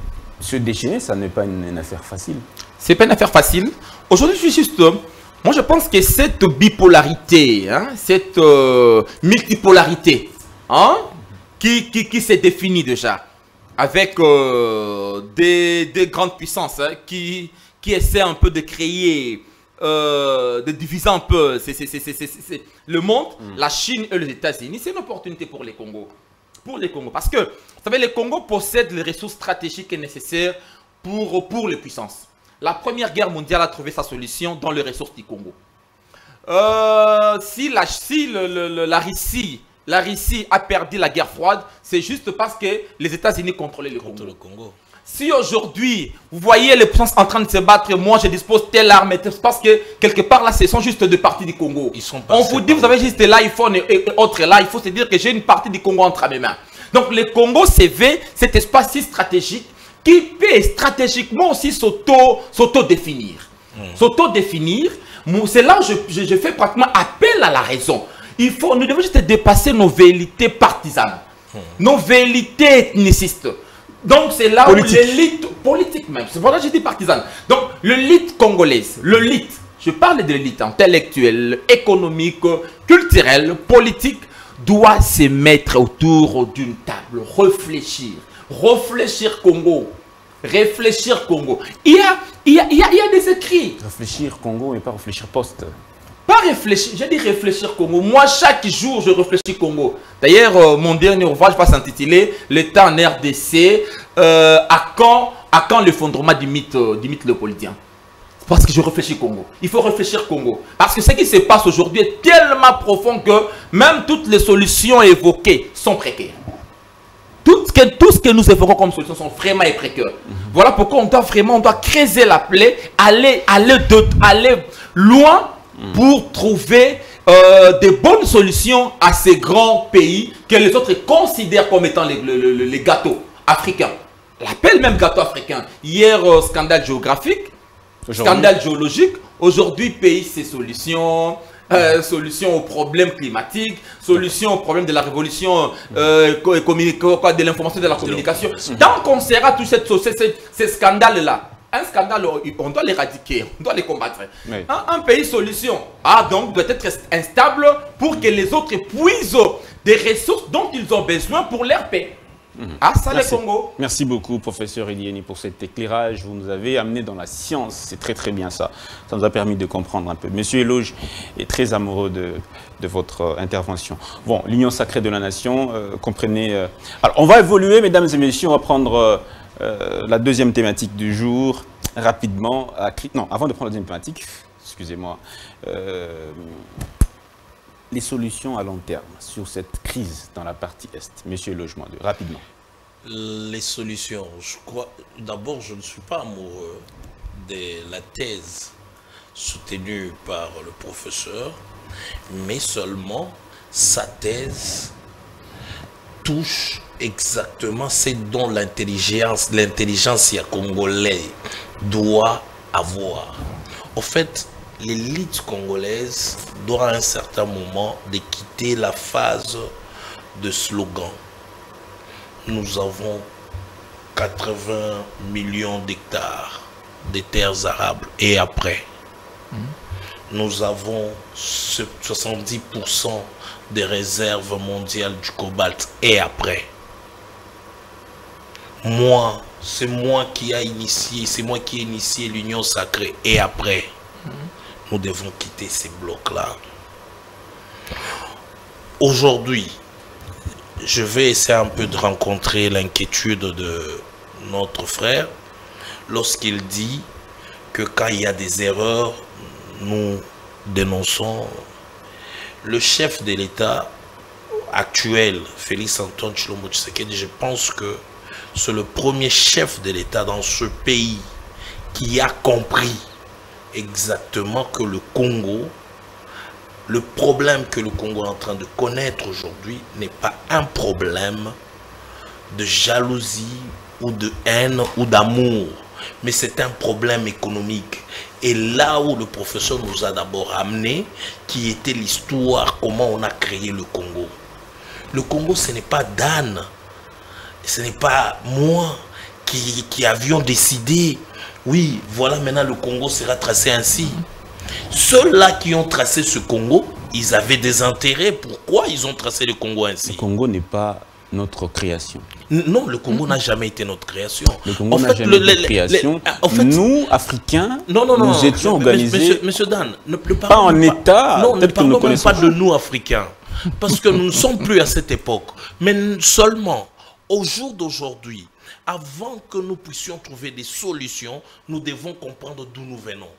se déchaîner, ça n'est pas une, une affaire facile. C'est pas une affaire facile. Aujourd'hui, je suis juste... Moi, je pense que cette bipolarité, hein, cette euh, multipolarité, hein, qui, qui, qui s'est définie déjà avec euh, des, des grandes puissances hein, qui, qui essaient un peu de créer, euh, de diviser un peu c est, c est, c est, c est, c est, le monde, mm. la Chine et les États-Unis, c'est une opportunité pour les Congos. Pour les Congos. Parce que, vous savez, les Congos possèdent les ressources stratégiques nécessaires pour, pour les puissances. La Première Guerre mondiale a trouvé sa solution dans les ressources du Congo. Euh, si la, si le, le, la, Russie, la Russie a perdu la guerre froide, c'est juste parce que les États-Unis contrôlaient le Congo. le Congo. Si aujourd'hui, vous voyez les puissances en train de se battre, moi je dispose telle arme, c'est parce que quelque part là, ce sont juste deux parties du Congo. Ils sont On vous dit, vous avez juste l'iPhone et, et autres là, il faut se dire que j'ai une partie du Congo entre mes mains. Donc le Congo C V, cet espace si stratégique, qui peut stratégiquement aussi s'auto-définir. Mmh. S'auto-définir, c'est là où je, je, je fais pratiquement appel à la raison. Il faut, nous devons juste dépasser nos velléités partisanes, mmh. nos velléités ethnicistes. Donc c'est là politique. où l'élite, politique même, c'est voilà que je dis partisane. Donc l'élite congolaise, l'élite, je parle de l'élite intellectuelle, économique, culturelle, politique, doit se mettre autour d'une table, réfléchir. Réfléchir Congo. Réfléchir Congo. Il y a, il y a, il y a, il y a des écrits. Réfléchir Congo et pas réfléchir poste. Pas réfléchir, j'ai dit réfléchir Congo. Moi, chaque jour, je réfléchis Congo. D'ailleurs, euh, mon dernier ouvrage va s'intituler L'État en R D C, euh, à quand, à quand l'effondrement du mythe, euh, du mythe léopoldien. Parce que je réfléchis Congo. Il faut réfléchir Congo. Parce que ce qui se passe aujourd'hui est tellement profond que même toutes les solutions évoquées sont précaires. Tout ce, que, tout ce que nous évoquons comme solution sont vraiment précaires. Mm-hmm. Voilà pourquoi on doit vraiment on doit creuser la plaie, aller, aller, de, aller loin mm. pour trouver euh, des bonnes solutions à ces grands pays que les autres considèrent comme étant les, les, les, les gâteaux africains. L'appelle même gâteau africain. Hier, euh, scandale géographique, scandale géologique. Aujourd'hui, pays, c'est solutions. Euh, solution aux problèmes climatiques, solution aux problèmes de la révolution euh, de l'information et de la communication. Tant qu'on sera tous ces, ces, ces scandales-là, un scandale, on doit l'éradiquer, on doit les combattre. Oui. Un, un pays solution, ah, donc doit être instable pour que les autres puissent des ressources dont ils ont besoin pour leur paix. Mmh. Ah, ça, le Congo. Merci beaucoup, professeur Elieni, pour cet éclairage. Vous nous avez amené dans la science. C'est très, très bien ça. Ça nous a permis de comprendre un peu. Monsieur Eloge est très amoureux de, de votre euh, intervention. Bon, l'union sacrée de la nation, euh, comprenez... Euh... Alors, on va évoluer, mesdames et messieurs. On va prendre euh, euh, la deuxième thématique du jour, rapidement. À... Non, avant de prendre la deuxième thématique, excusez-moi. Euh... Les solutions à long terme sur cette crise dans la partie Est. Monsieur Logement, rapidement. Les solutions, je crois, d'abord, je ne suis pas amoureux de la thèse soutenue par le professeur, mais seulement sa thèse touche exactement ce dont l'intelligence, l'intelligence congolaise doit avoir. En fait, l'élite congolaise doit à un certain moment de quitter la phase de slogan. Nous avons quatre-vingts millions d'hectares de terres arables et après, mmh. nous avons soixante-dix pour cent des réserves mondiales du cobalt et après. Moi, c'est moi qui a initié, c'est moi qui ai initié l'union sacrée et après. Mmh. Nous devons quitter ces blocs-là. Aujourd'hui, je vais essayer un peu de rencontrer l'inquiétude de notre frère lorsqu'il dit que quand il y a des erreurs, nous dénonçons. Le chef de l'État actuel, Félix Antoine Tshilombo Tshisekedi, je pense que c'est le premier chef de l'État dans ce pays qui a compris exactement que le Congo, le problème que le Congo est en train de connaître aujourd'hui n'est pas un problème de jalousie ou de haine ou d'amour, mais c'est un problème économique. Et là où le professeur nous a d'abord amené, qui était l'histoire, comment on a créé le Congo. Le Congo, ce n'est pas Dan, ce n'est pas moi qui, qui avions décidé. Oui, voilà, maintenant le Congo sera tracé ainsi. Ceux-là qui ont tracé ce Congo, ils avaient des intérêts. Pourquoi ils ont tracé le Congo ainsi? Le Congo n'est pas notre création. Non, le Congo mmh. n'a jamais été notre création. Le Congo n'a jamais été notre création. Les, en fait, nous, Africains, non, non, non, nous étions organisés... Monsieur, monsieur Dan, ne, ne pas en État, non, ne parlons même pas de nous, Africains. Parce que nous ne sommes plus à cette époque. Mais seulement, au jour d'aujourd'hui, avant que nous puissions trouver des solutions, nous devons comprendre d'où nous venons.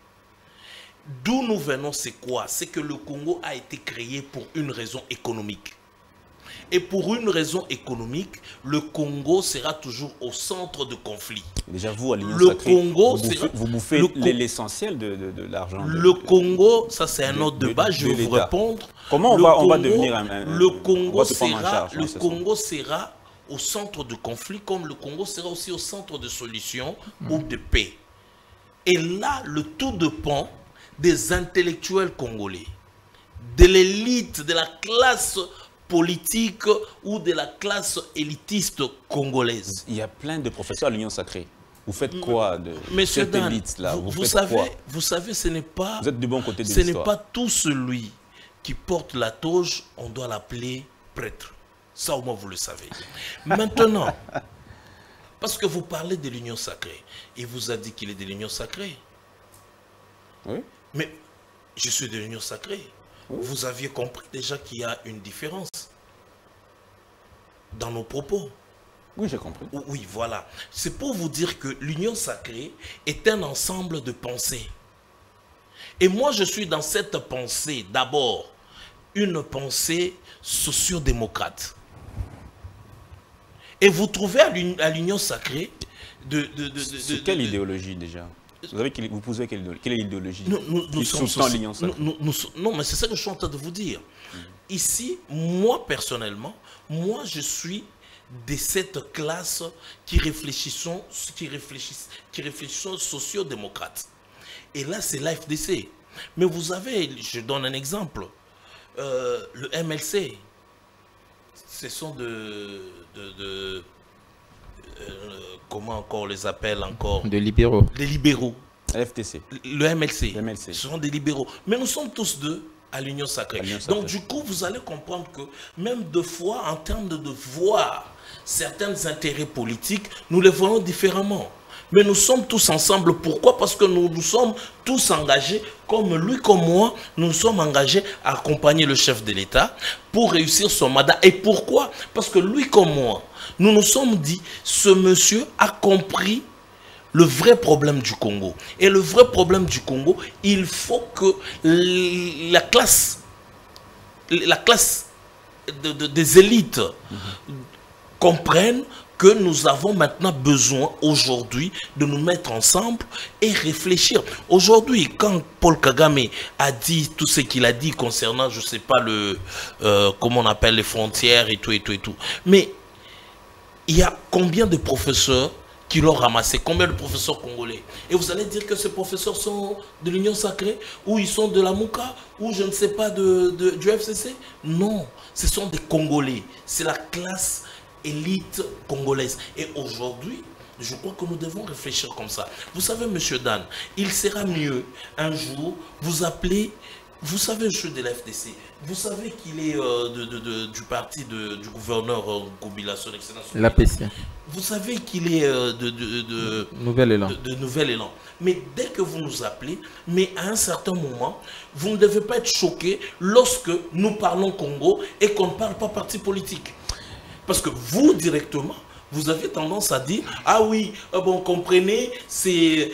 D'où nous venons, c'est quoi? C'est que le Congo a été créé pour une raison économique. Et pour une raison économique, le Congo sera toujours au centre de conflit. Déjà, vous, à l'Union le sacrée, Congo, vous bouffez, vous bouffez l'essentiel de, de, de l'argent. Le de, Congo, ça c'est un autre de, débat, de, je vais vous répondre. Comment on, le va, Congo, on va devenir un... un le Congo, sera, charge, le Congo sera au centre de conflit, comme le Congo sera aussi au centre de solution mmh. ou de paix. Et là, le tout dépend des intellectuels congolais, de l'élite, de la classe politique ou de la classe élitiste congolaise. Il y a plein de professeurs à l'Union sacrée. Vous faites quoi de Monsieur cette Dan, élite-là? Vous, vous, vous, savez, vous savez, ce n'est pas... Vous êtes du bon côté de Ce n'est l'histoire. pas tout celui qui porte la toge, on doit l'appeler prêtre. Ça, au moins, vous le savez. Maintenant, parce que vous parlez de l'union sacrée, il vous a dit qu'il est de l'union sacrée. Oui. Mais je suis de l'union sacrée. Oui. Vous aviez compris déjà qu'il y a une différence dans nos propos. Oui, j'ai compris. Oui, voilà. C'est pour vous dire que l'union sacrée est un ensemble de pensées. Et moi, je suis dans cette pensée, d'abord, une pensée sociodémocrate. Et vous trouvez à l'union sacrée de... de, de, de, de quelle de, idéologie déjà? Vous, avez, vous posez quelle, quelle est l'idéologie nous, nous, nous qui sous-tend l'union sacrée? nous, nous, Non, mais c'est ça que je suis en train de vous dire. Mmh. Ici, moi, personnellement, moi, je suis de cette classe qui réfléchissons, qui réfléchissent, qui réfléchissons sociodémocrates. Et là, c'est l'A F D C. Mais vous avez, je donne un exemple, euh, le M L C, ce sont de... de, de euh, comment encore on les appelle encore? Des libéraux. Des libéraux. L F T C. Le M L C. Le M L C. Ce sont des libéraux. Mais nous sommes tous deux à l'union sacrée. Donc du coup, vous allez comprendre que même deux fois, en termes de, de voir certains intérêts politiques, nous les voyons différemment. Mais nous sommes tous ensemble. Pourquoi? Parce que nous nous sommes tous engagés, comme lui, comme moi, nous nous sommes engagés à accompagner le chef de l'État pour réussir son mandat. Et pourquoi? Parce que lui, comme moi, nous nous sommes dit, ce monsieur a compris le vrai problème du Congo. Et le vrai problème du Congo, il faut que la classe, la classe de, de, des élites mmh. comprenne que nous avons maintenant besoin aujourd'hui de nous mettre ensemble et réfléchir. Aujourd'hui, quand Paul Kagame a dit tout ce qu'il a dit concernant, je ne sais pas, le, euh, comment on appelle les frontières et tout, et tout, et tout. Mais il y a combien de professeurs qui l'ont ramassé? Combien de professeurs congolais? Et vous allez dire que ces professeurs sont de l'Union sacrée, ou ils sont de la Mouka, ou je ne sais pas, de, de, du F C C? Non, ce sont des Congolais. C'est la classe élite congolaise. Et aujourd'hui, je crois que nous devons réfléchir comme ça. Vous savez, monsieur Dan, il sera mieux un jour vous appeler, vous savez, je suis de la F D C, vous savez qu'il est euh, de, de, de, du parti de, du gouverneur euh, Kabila, son excellence. L'A P C. Vous savez qu'il est euh, de, de, de, Nouvel Élan. De, de Nouvel Élan. Mais dès que vous nous appelez, mais à un certain moment, vous ne devez pas être choqué lorsque nous parlons Congo et qu'on ne parle pas parti politique. Parce que vous, directement, vous avez tendance à dire, ah oui, euh, bon, comprenez, c'est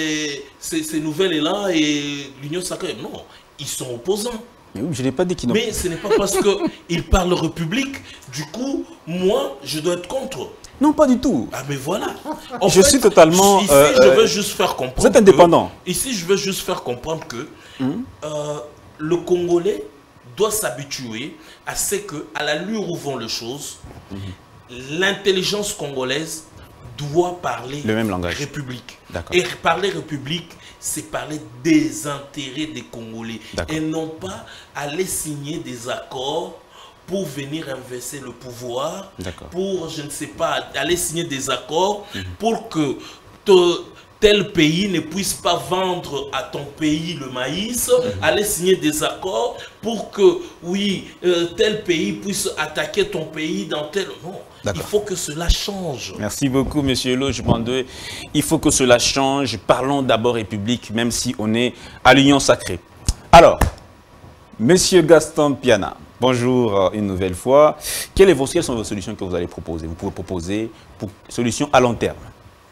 euh, Nouvel Élan et l'Union sacrée. Non, ils sont opposants. Mais oui, je n'ai pas dit qu'ils n'ont... Mais ce n'est pas parce qu'ils parlent République, du coup, moi, je dois être contre. Non, pas du tout. Ah, mais voilà. En je fait, suis totalement... Ici, euh, je veux juste faire comprendre... Vous êtes indépendant. Que, ici, je veux juste faire comprendre que hum? euh, le Congolais doit s'habituer à ce que, à l'allure où vont les choses, mmh. l'intelligence congolaise doit parler le même langage. République. Et parler République, c'est parler des intérêts des Congolais. Et non pas aller signer des accords pour venir inverser le pouvoir, pour, je ne sais pas, aller signer des accords mmh. pour que te, tel pays ne puisse pas vendre à ton pays le maïs, mmh. aller signer des accords pour que, oui, euh, tel pays puisse attaquer ton pays dans tel... Non, il faut que cela change. Merci beaucoup, monsieur Loge Bandé. Il faut que cela change. Parlons d'abord République, même si on est à l'Union sacrée. Alors, monsieur Gaston Piana, bonjour une nouvelle fois. Quelles, est vos, quelles sont vos solutions que vous allez proposer? Vous pouvez proposer pour solutions à long terme.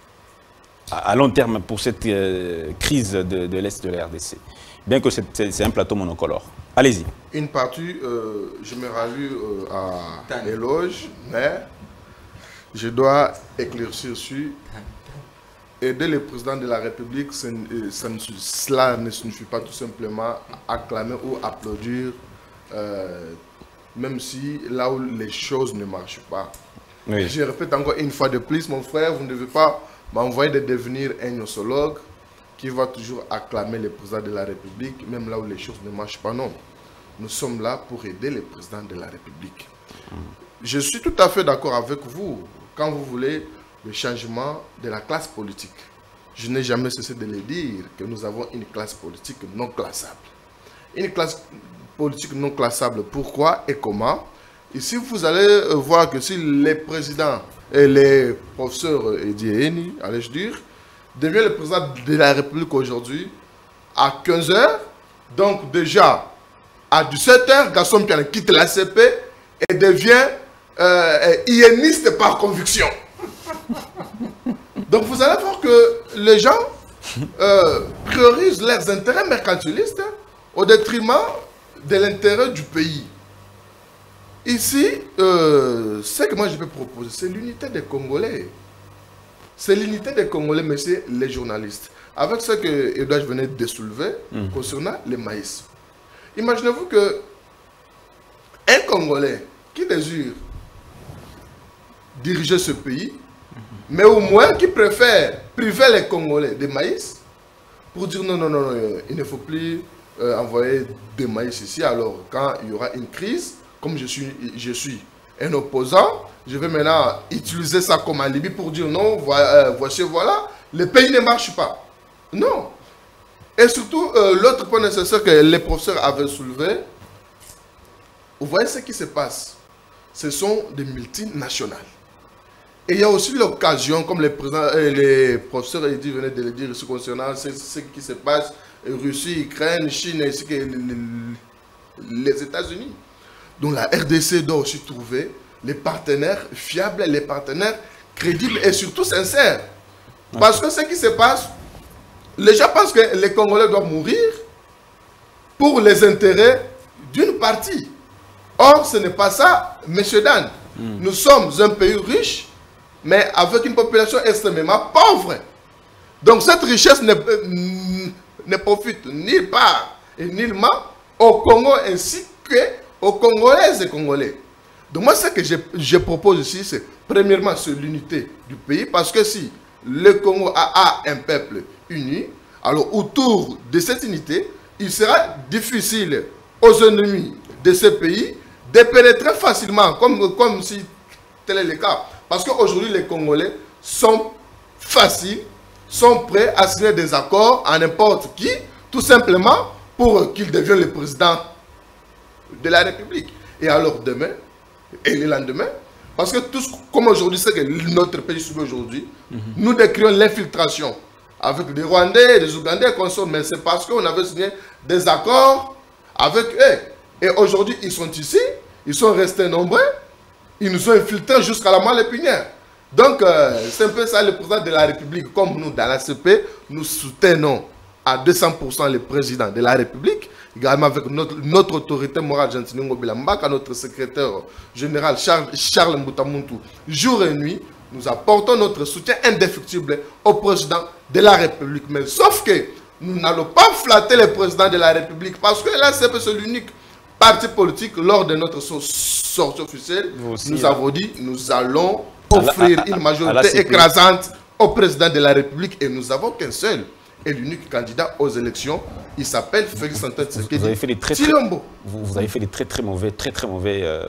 À long terme pour cette euh, crise de, de l'Est de la R D C. Bien que c'est un plateau monocolore. Allez-y. Une partie, euh, je me rallie euh, à l'éloge, mais je dois éclaircir sur aider le président de la République. Ça, ça ne, cela ne signifie pas tout simplement acclamer ou applaudir, euh, même si là où les choses ne marchent pas. Oui. Je répète encore une fois de plus, mon frère, vous ne devez pas m'envoyer de devenir un nosologue qui va toujours acclamer le président de la République, même là où les choses ne marchent pas. Non, nous sommes là pour aider le président de la République. Mmh. Je suis tout à fait d'accord avec vous quand vous voulez le changement de la classe politique. Je n'ai jamais cessé de le dire que nous avons une classe politique non classable. Une classe politique non classable, pourquoi et comment? Ici, vous allez voir que si les présidents et les professeurs Edieni, allais-je dire, devient le président de la République aujourd'hui à quinze heures, donc déjà à dix-sept heures, Gaston Piana quitte la C P et devient euh, hyéniste par conviction. Donc vous allez voir que les gens euh, priorisent leurs intérêts mercantilistes au détriment de l'intérêt du pays. Ici, euh, ce que moi je peux proposer, c'est l'unité des Congolais. C'est l'unité des Congolais, mais c'est les journalistes. Avec ce que Edouard venait de soulever mmh. concernant les maïs. Imaginez-vous que un Congolais qui désire diriger ce pays, mais au moins qui préfère priver les Congolais de maïs pour dire non, non, non, non il ne faut plus euh, envoyer de maïs ici. Alors, quand il y aura une crise, comme je suis, je suis un opposant, je vais maintenant utiliser ça comme alibi pour dire non, voilà, voici, voilà, le pays ne marche pas. Non. Et surtout, euh, l'autre point nécessaire que les professeurs avaient soulevé, vous voyez ce qui se passe. Ce sont des multinationales. Et il y a aussi l'occasion, comme les, euh, les professeurs Eddy venaient de le dire ici concernant ce, ce qui se passe, Russie, Ukraine, Chine, ainsi que les, les États-Unis. Donc la R D C doit aussi trouver les partenaires fiables, les partenaires crédibles et surtout sincères. Parce que ce qui se passe, les gens pensent que les Congolais doivent mourir pour les intérêts d'une partie. Or, ce n'est pas ça, monsieur Dan. Mm. Nous sommes un pays riche, mais avec une population extrêmement pauvre. Donc cette richesse ne, ne profite nulle part et nullement au Congo ainsi qu'aux Congolaises et Congolais. Donc moi, ce que je, je propose ici, c'est premièrement sur l'unité du pays, parce que si le Congo a, a un peuple uni, alors autour de cette unité, il sera difficile aux ennemis de ce pays de pénétrer facilement, comme, comme si tel est le cas. Parce qu'aujourd'hui, les Congolais sont faciles, sont prêts à signer des accords à n'importe qui, tout simplement pour qu'il devienne le président de la République. Et alors demain, et le lendemain, parce que tout comme aujourd'hui, c'est que notre pays subit aujourd'hui, mm-hmm. nous décrions l'infiltration avec des Rwandais, des Ougandais, mais c'est parce qu'on avait signé des accords avec eux. Et aujourd'hui, ils sont ici, ils sont restés nombreux, ils nous ont infiltrés jusqu'à la moelle épinière. Donc, euh, c'est un peu ça le président de la République. Comme nous, dans la C P, nous soutenons à deux cents pour cent le président de la République, également avec notre, notre autorité morale, Gentiningo Bilambaka, notre secrétaire général Charles, Charles Mbutamuntu, jour et nuit, nous apportons notre soutien indéfectible au président de la République. Mais sauf que nous n'allons pas flatter le président de la République, parce que là, c'est l'unique parti politique lors de notre sortie officielle. Aussi, nous hein. avons dit, nous allons offrir à la, à, une majorité écrasante au président de la République, et nous n'avons qu'un seul et l'unique candidat aux élections. Il s'appelle Félix Antoine Tshisekedi. Vous avez fait des très, très, vous, vous avez fait des très très mauvais, très très mauvais euh,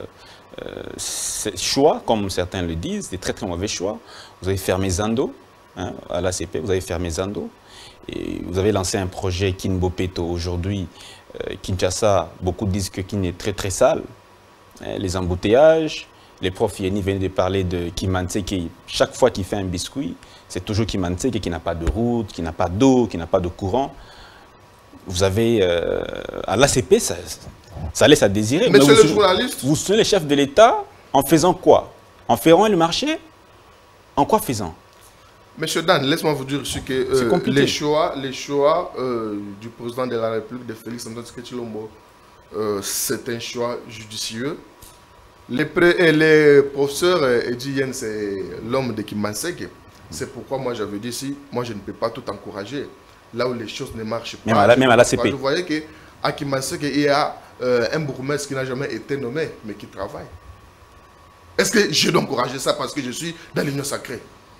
euh, choix, comme certains le disent, des très très mauvais choix. Vous avez fermé Zando, hein, à l'A C P, vous avez fermé Zando, et vous avez lancé un projet Kinbopeto aujourd'hui. Euh, Kinshasa, beaucoup disent que Kin est très très sale. Hein, les embouteillages, les profs Yeni venaient de parler de Kimanseke. Chaque fois qu'il fait un biscuit, c'est toujours Kimanseke qui n'a pas de route, qui n'a pas d'eau, qui n'a pas de courant. Vous avez, euh, à l'A C P, ça, ça laisse à désirer. Monsieur Mais le vous, journaliste. Vous soutenez les chefs de l'État en faisant quoi? En ferrant le marché? En quoi faisant? Monsieur Dan, laisse-moi vous dire ce que euh, les choix, les choix euh, du président de la République, de Félix Antoine Tshisekedi Tshilombo, euh, c'est un choix judicieux. Les, les professeurs Eddy Yen, c'est l'homme de Kimanseke. C'est pourquoi moi j'avais dit ici, moi je ne peux pas tout encourager. Là où les choses ne marchent pas. Même à la, même à l'A C P. Vous voyez qu'à Kimanseke, il y a euh, un bourgmestre qui n'a jamais été nommé, mais qui travaille. Est-ce que je dois encourager ça parce que je suis dans l'union sacrée?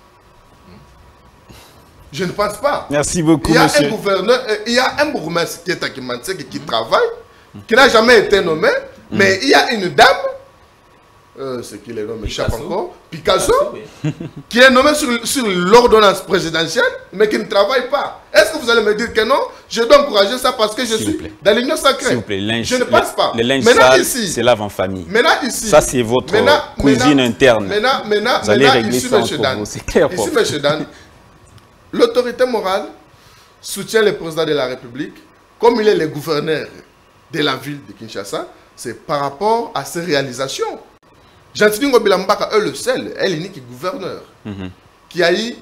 Je ne pense pas. Merci beaucoup, il y a monsieur. Un gouverneur, euh, il y a un bourgmestre qui est à Kimanseke qui travaille, qui n'a jamais été nommé, mm. mais il y a une dame, euh, c'est qui le nom m'échappe encore, Picasso, oui. qui est nommé sur, sur l'ordonnance présidentielle, mais qui ne travaille pas. Est-ce que vous allez me dire que non? Je dois encourager ça parce que je suis dans l'union sacrée. S'il vous plaît, linge, je ne pense pas. Le linge sale, c'est lave en famille. Maintenant ici. Ça, c'est votre maintenant, cuisine maintenant, interne. Maintenant, maintenant, vous allez maintenant, régler ici, ça monsieur Dan. vous, c'est clair ici, monsieur Dan. L'autorité morale soutient le président de la République, comme il est le gouverneur de la ville de Kinshasa, c'est par rapport à ses réalisations. Gentili Ngobila Mbaka est le seul, est l'unique gouverneur mm-hmm. qui a eu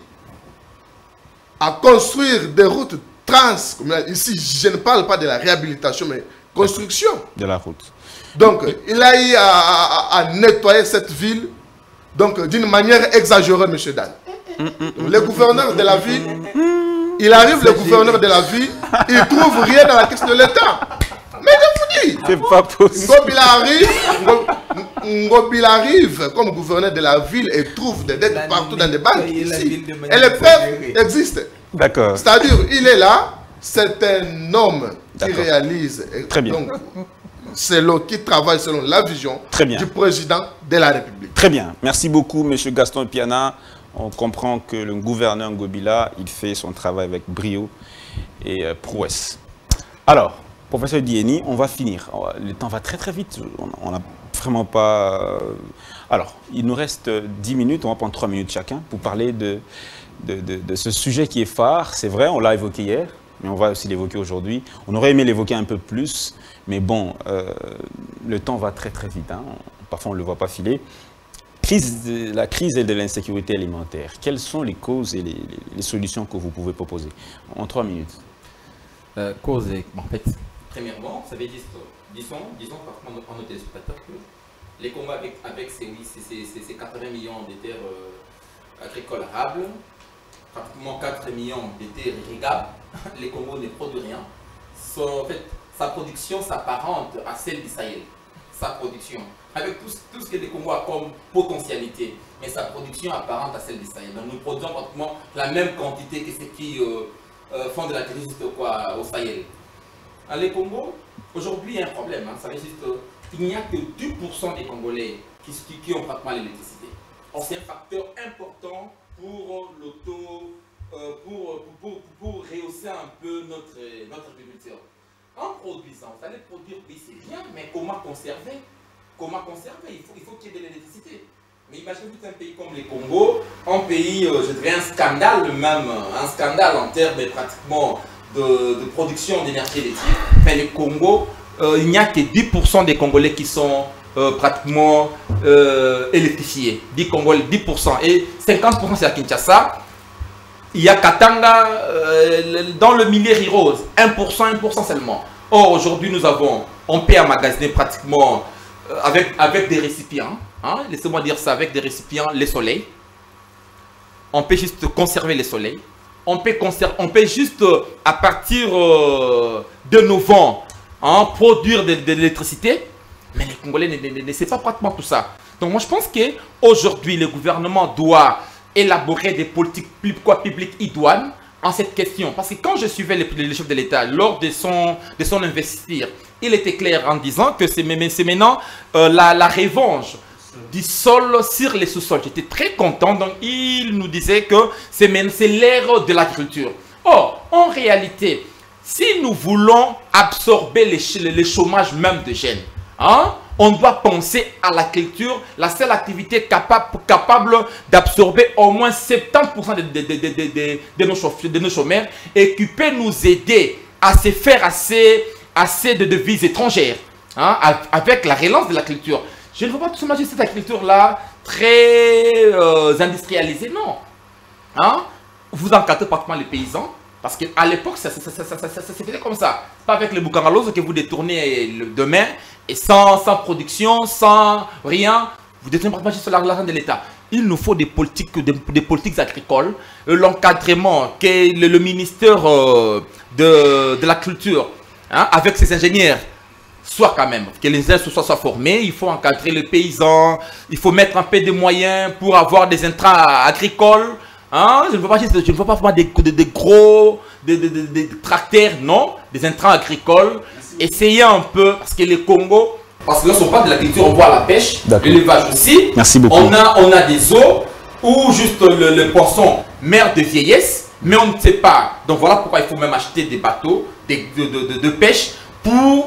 à construire des routes trans. Ici, je ne parle pas de la réhabilitation, mais construction. De la route. Donc, il a eu à, à, à nettoyer cette ville donc d'une manière exagérée, M. Dan. Mm-hmm. Le gouverneur de la ville, il arrive, le gouverneur de la ville, il ne trouve rien dans la caisse de l'État. Mais je vous dis, c'est pas possible. Ngobila arrive, Ngobila arrive comme gouverneur de la ville et trouve des dettes partout dans des banques ici. Et les preuves existent. D'accord. C'est-à-dire, il est là, c'est un homme qui réalise. Très bien. Donc, selon, qui travaille selon la vision du président de la République. Très bien. Merci beaucoup, M. Gaston Piana. On comprend que le gouverneur Ngobila, il fait son travail avec brio et euh, prouesse. Alors, professeur Diény, on va finir. Le temps va très très vite. On n'a vraiment pas... Alors, il nous reste dix minutes. On va prendre trois minutes chacun pour parler de, de, de, de ce sujet qui est phare. C'est vrai, on l'a évoqué hier, mais on va aussi l'évoquer aujourd'hui. On aurait aimé l'évoquer un peu plus, mais bon, euh, le temps va très très vite. Hein. Parfois, on ne le voit pas filer. Crise de, la crise de l'insécurité alimentaire. Quelles sont les causes et les, les, les solutions que vous pouvez proposer? En trois minutes. Euh, cause, en fait, premièrement, ça veut dire, disons, disons pratiquement en nos téléspectateurs que les combats avec, avec ces, ces, ces, ces quatre-vingts millions de terres euh, agricoles arables, pratiquement quatre millions de terres irrigables, les Congos ne produisent rien. So, en fait, sa production s'apparente à celle du Sahel. Sa production, avec tout, tout ce que les Congos a comme potentialité, mais sa production apparente à celle du Sahel. Donc nous produisons pratiquement la même quantité que ceux qui euh, euh, font de l'agriculture au Sahel. À les Congos, aujourd'hui il y a un problème, hein, ça veut dire qu'il n'y a que deux pour cent des Congolais qui, qui, qui ont pratiquement l'électricité. C'est un facteur important pour l'auto, euh, pour, pour, pour, pour rehausser un peu notre, notre agriculture. En produisant, vous allez produire, oui c'est bien, mais comment conserver? Comment conserver? Il faut qu'il faut qu'il y ait de l'électricité. Mais imaginez tout un pays comme le Congo, un pays, euh, je dirais un scandale même, un scandale en termes de, pratiquement de, de production d'énergie électrique. Enfin, le Congo, euh, il n'y a que dix pour cent des Congolais qui sont euh, pratiquement euh, électrifiés. dix Congolais, dix pour cent. Et cinquante pour cent c'est à Kinshasa. Il y a Katanga euh, dans le milieu rose, un pour cent, un pour cent seulement. Or, aujourd'hui, nous avons, on peut emmagasiner pratiquement euh, avec, avec des récipients, hein, laissez-moi dire ça, avec des récipients, les soleils. On peut juste conserver les soleils. On peut, conserver, on peut juste, euh, à partir euh, de nos vents, hein, produire de, de l'électricité. Mais les Congolais ne, ne, ne, ne savent pas pratiquement tout ça. Donc, moi, je pense qu'aujourd'hui, le gouvernement doit élaborer des politiques publiques idoines en cette question. Parce que quand je suivais le, le chef de l'État lors de son, de son investir, il était clair en disant que c'est maintenant euh, la, la revanche du sol sur les sous-sols. J'étais très content. Donc, il nous disait que c'est l'ère de l'agriculture. Or, en réalité, si nous voulons absorber les, les chômages même de jeunes, hein, on doit penser à la culture, la seule activité capable, capable d'absorber au moins soixante-dix pour cent de, de, de, de, de, de, nos chauffeurs, de nos chômeurs et qui peut nous aider à se faire assez, assez de devises étrangères, hein, avec la relance de la culture. Je ne veux pas tout simplement cette agriculture-là très euh, industrialisée, non. Hein? Vous encadrez pratiquement les paysans. Parce qu'à l'époque, ça, ça, ça, ça, ça, ça, ça se faisait comme ça. Pas avec le boucangalos que vous détournez le demain et sans, sans production, sans rien. Vous détournez pratiquement juste l'argent de l'État. Il nous faut des politiques, des, des politiques agricoles, l'encadrement, que le, le ministère euh, de, de la culture, hein, avec ses ingénieurs, soit quand même, que les ingénieurs soient, soient formés. Il faut encadrer les paysans, il faut mettre un peu de moyens pour avoir des intrants agricoles. Hein? Je ne veux pas, je ne veux pas faire des, des, des gros des, des, des, des tracteurs, non, des intrants agricoles. Essayez un peu, parce que les Congo, parce que là, on parle de l'agriculture, on voit la pêche, l'élevage aussi. Merci beaucoup. On a, on a des eaux où juste le, le poisson meurt de vieillesse, mais on ne sait pas. Donc voilà pourquoi il faut même acheter des bateaux de, de, de, de pêche pour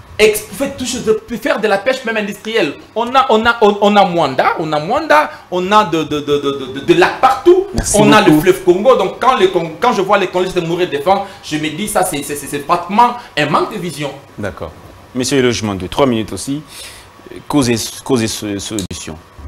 faire de la pêche même industrielle. On a, on a, on, on a Mwanda, on a Mwanda, on a de, de, de, de, de, de lacs partout. Merci on beaucoup. A le fleuve Congo. Donc quand, les, quand je vois les Congolais mourir de faim, je me dis ça c'est pratiquement un manque de vision. D'accord. Monsieur le logement de trois minutes aussi. Cause et, cause et solution.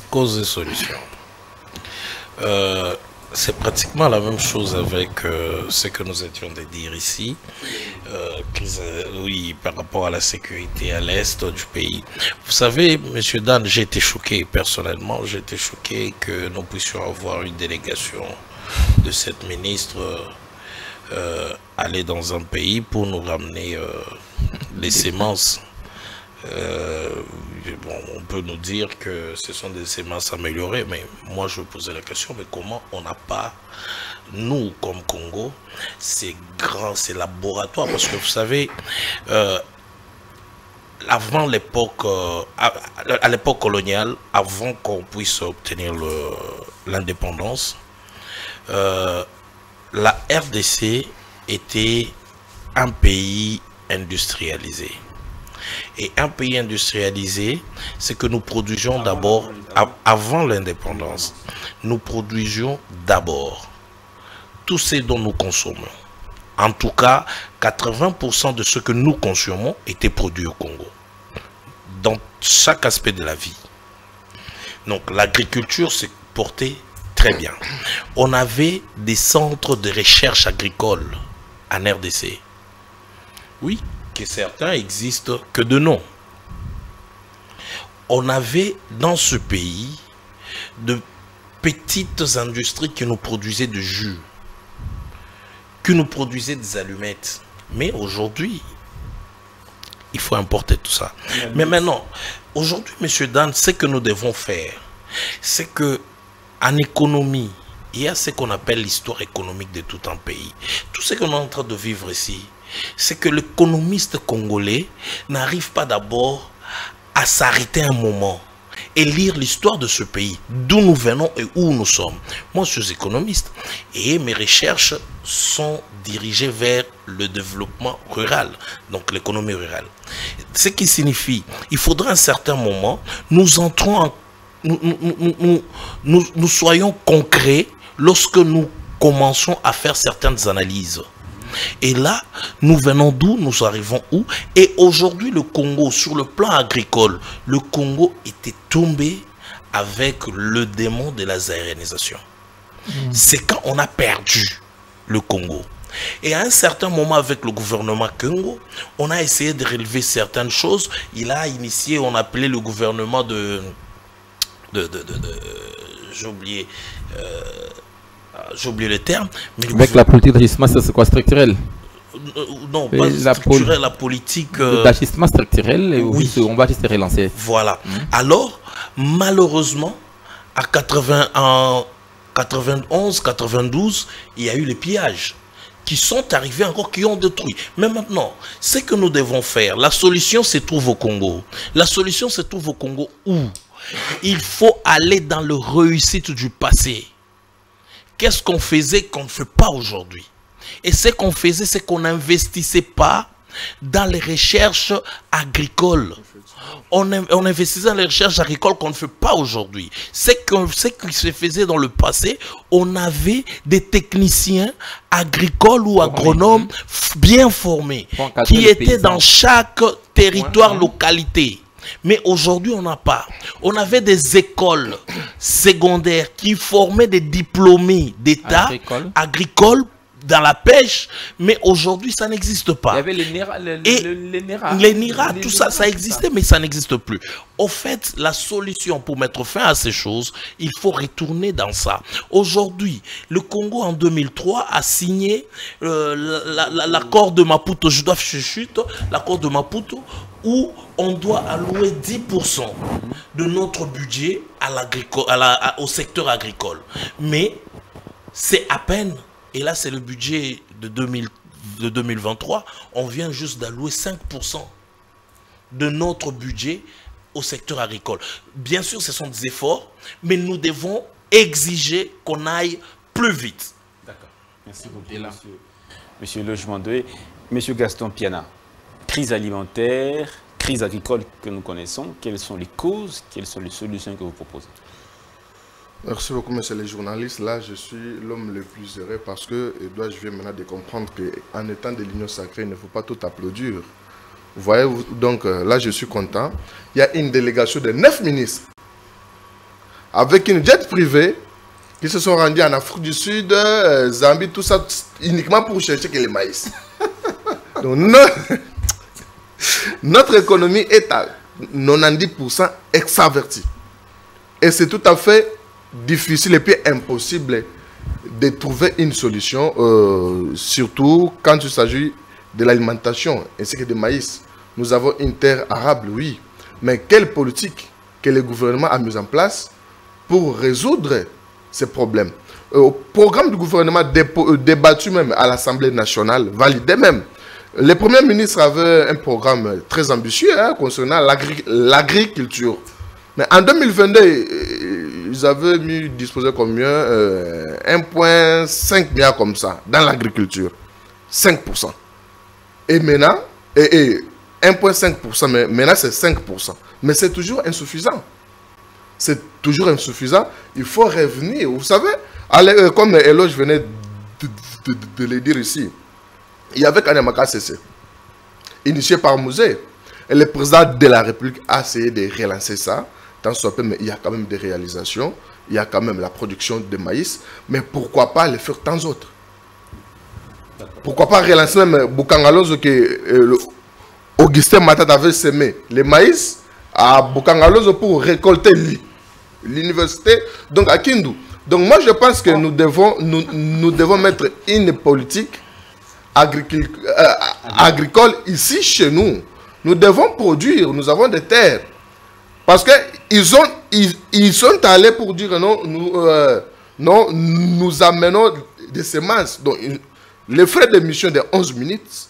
causes et solutions. Euh, c'est pratiquement la même chose avec euh, ce que nous étions de dire ici, euh, oui, par rapport à la sécurité à l'est du pays. Vous savez, Monsieur Dan, j'ai été choqué personnellement, j'ai été choqué que nous puissions avoir une délégation de cette ministre euh, aller dans un pays pour nous ramener euh, les sémences. Euh, bon, on peut nous dire que ce sont des sémences améliorées, mais moi je posais la question, mais comment on n'a pas, nous comme Congo, ces grands, ces laboratoires, parce que vous savez, euh, avant l'époque, euh, à, à l'époque coloniale, avant qu'on puisse obtenir l'indépendance, euh, la R D C était un pays industrialisé. Et un pays industrialisé, c'est que nous produisions d'abord, avant l'indépendance, nous produisions d'abord tout ce dont nous consommons. En tout cas, quatre-vingts pour cent de ce que nous consommons était produit au Congo, dans chaque aspect de la vie. Donc l'agriculture s'est portée très bien. On avait des centres de recherche agricole en R D C. Oui, que certains existent que de nom. On avait dans ce pays de petites industries qui nous produisaient du jus, qui nous produisaient des allumettes. Mais aujourd'hui, il faut importer tout ça. Mais maintenant, aujourd'hui, Monsieur Dan, ce que nous devons faire, c'est que en économie, il y a ce qu'on appelle l'histoire économique de tout un pays. Tout ce qu'on est en train de vivre ici, c'est que l'économiste congolais n'arrive pas d'abord à s'arrêter un moment et lire l'histoire de ce pays, d'où nous venons et où nous sommes. Moi, je suis économiste et mes recherches sont dirigées vers le développement rural, donc l'économie rurale. Ce qui signifie, il faudra un certain moment, nous entrons en, nous, nous, nous, nous, nous, nous soyons concrets lorsque nous commençons à faire certaines analyses. Et là, nous venons d'où, nous arrivons où. Et aujourd'hui, le Congo, sur le plan agricole, le Congo était tombé avec le démon de la zaïrénisation. Mmh. C'est quand on a perdu le Congo. Et à un certain moment, avec le gouvernement Congo, on a essayé de relever certaines choses. Il a initié, on appelait le gouvernement de... de, de, de, de j'ai oublié... Euh, J'ai oublié le terme. Mais le Avec la politique d'ajustement, c'est quoi, structurel? euh, Non, pas la structurel, pol la politique... Euh... D'ajustement structurel, et oui. On va juste relancer. Voilà. Mmh. Alors, malheureusement, à quatre-vingts, en quatre-vingt-onze, quatre-vingt-douze, il y a eu les pillages qui sont arrivés encore, qui ont détruit. Mais maintenant, ce que nous devons faire, la solution se trouve au Congo. La solution se trouve au Congo où? Il faut aller dans le réussite du passé. Qu'est-ce qu'on faisait qu'on ne fait pas aujourd'hui? Et ce qu'on faisait, c'est qu'on n'investissait pas dans les recherches agricoles. On, on investissait dans les recherches agricoles qu'on ne fait pas aujourd'hui. Ce qui se faisait dans le passé, on avait des techniciens agricoles ou agronomes bien formés, qui étaient dans chaque territoire, localité. Mais aujourd'hui, on n'a pas. On avait des écoles secondaires qui formaient des diplômés d'État agricole. agricoles dans la pêche, mais aujourd'hui, ça n'existe pas. Il y avait les NIRA, les, Et les, les NIRA, les NIRA, les tout les ça, NIRA, ça existait, ça. mais ça n'existe plus. Au fait, la solution pour mettre fin à ces choses, il faut retourner dans ça. Aujourd'hui, le Congo, en deux mille trois, a signé euh, l'accord la, la, de Maputo, je dois chuchoter, l'accord de Maputo, où on doit allouer dix pour cent de notre budget à à la, à, au secteur agricole. Mais c'est à peine, et là c'est le budget de, deux mille, de deux mille vingt-trois, on vient juste d'allouer cinq pour cent de notre budget au secteur agricole. Bien sûr, ce sont des efforts, mais nous devons exiger qu'on aille plus vite. D'accord. Merci beaucoup, monsieur, monsieur Logement deux. Monsieur Gaston Piana, crise alimentaire, crise agricole que nous connaissons, quelles sont les causes, quelles sont les solutions que vous proposez? Merci beaucoup, monsieur les journalistes. Là, je suis l'homme le plus heureux parce que, Edouard, je viens maintenant de comprendre qu'en étant de l'union sacrée, il ne faut pas tout applaudir. Vous voyez, donc là, je suis content. Il y a une délégation de neuf ministres avec une jet privée, qui se sont rendus en Afrique du Sud, euh, Zambie, tout ça, uniquement pour chercher que le maïs. Donc, notre, notre économie est à quatre-vingt-dix pour cent extravertie. Et c'est tout à fait difficile et puis impossible de trouver une solution, euh, surtout quand il s'agit de l'alimentation ainsi que du maïs. Nous avons une terre arable, oui. Mais quelle politique que le gouvernement a mise en place pour résoudre ces problèmes? euh, Au programme du gouvernement dépo, euh, débattu même à l'Assemblée nationale, validé même, le Premier ministre avait un programme très ambitieux hein, concernant l'agriculture. Mais en deux mille vingt-deux, ils avaient mis disposé combien euh, un virgule cinq milliard comme ça dans l'agriculture. cinq pour cent. Et maintenant, et, et un virgule cinq pour cent, mais maintenant c'est cinq pour cent. Mais c'est toujours insuffisant. C'est toujours insuffisant. Il faut revenir. Vous savez, allez, euh, comme Eloge venait de, de, de, de le dire ici, il y avait Kanemaka C C, initié par Mouzé. Et le président de la République a essayé de relancer ça. Tant soit peu, mais il y a quand même des réalisations. Il y a quand même la production de maïs. Mais pourquoi pas le faire tant d'autres? Pourquoi pas relancer même Bukangalozo que euh, Augustin Matata avait semé le maïs à Bukangalozo pour récolter l'université, donc à Kindu. Donc moi je pense que nous devons, nous, nous devons mettre une politique agricole, euh, agricole ici chez nous. Nous devons produire, nous avons des terres. Parce qu'ils ont, ils, ils sont allés pour dire non, nous, euh, non, nous amenons des semences. Donc, les frais d'émission de onze minutes,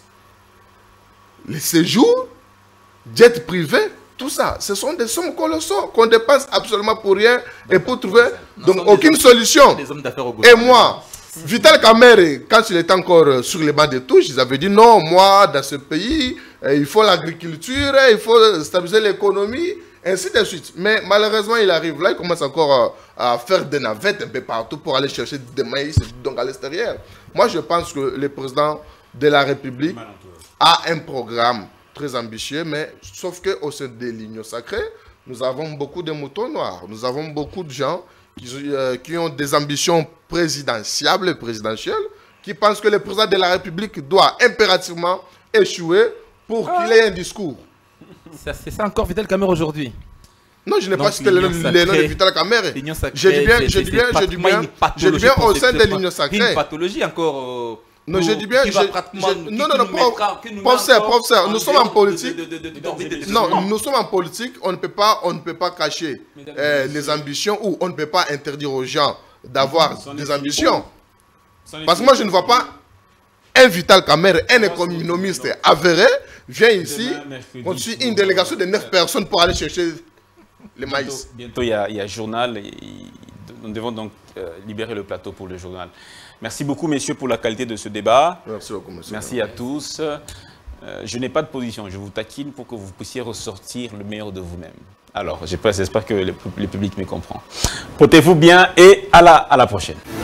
les séjours, jet privé, tout ça, ce sont des sommes colossaux qu'on dépense absolument pour rien et pour trouver donc aucune solution. Et moi, Vital Kamerhe, quand il était encore sur les bancs de touche, ils avaient dit non, moi, dans ce pays, il faut l'agriculture, il faut stabiliser l'économie, ainsi de suite. Mais malheureusement, il arrive là, il commence encore à, à faire des navettes un peu partout pour aller chercher des maïs donc à l'extérieur. Moi, je pense que le président de la République a un programme très ambitieux, mais sauf qu'au sein des lignes sacrées, nous avons beaucoup de moutons noirs. Nous avons beaucoup de gens qui, euh, qui ont des ambitions présidentiables et présidentielles, qui pensent que le président de la République doit impérativement échouer pour qu'il ait un discours. C'est ça encore Vital Kamerhe aujourd'hui? Non, je n'ai pas cité le nom de Vital Kamerhe. Je dis bien, je dis bien, je dis bien, je dis bien au sein des lignes sacrées. Une pathologie encore. Euh, non, je dis bien, je, je, non, non, non, professeur, professeur, nous sommes en politique. Non, nous sommes en politique, on ne peut pas, on ne peut pas cacher euh, les ambitions ou on ne peut pas interdire aux gens d'avoir des ambitions. Parce que moi, je ne vois pas un Vital Kamerhe, un économiste avéré, vient ici, on suit une délégation de neuf personnes pour aller chercher le maïs. Bientôt, il y a, il y a journal. Et nous devons donc euh, libérer le plateau pour le journal. Merci beaucoup, messieurs, pour la qualité de ce débat. Merci beaucoup, monsieur. Merci à tous. Euh, je n'ai pas de position. Je vous taquine pour que vous puissiez ressortir le meilleur de vous-même. Alors, j'espère que le, le public me comprend. Portez-vous bien et à la, à la prochaine.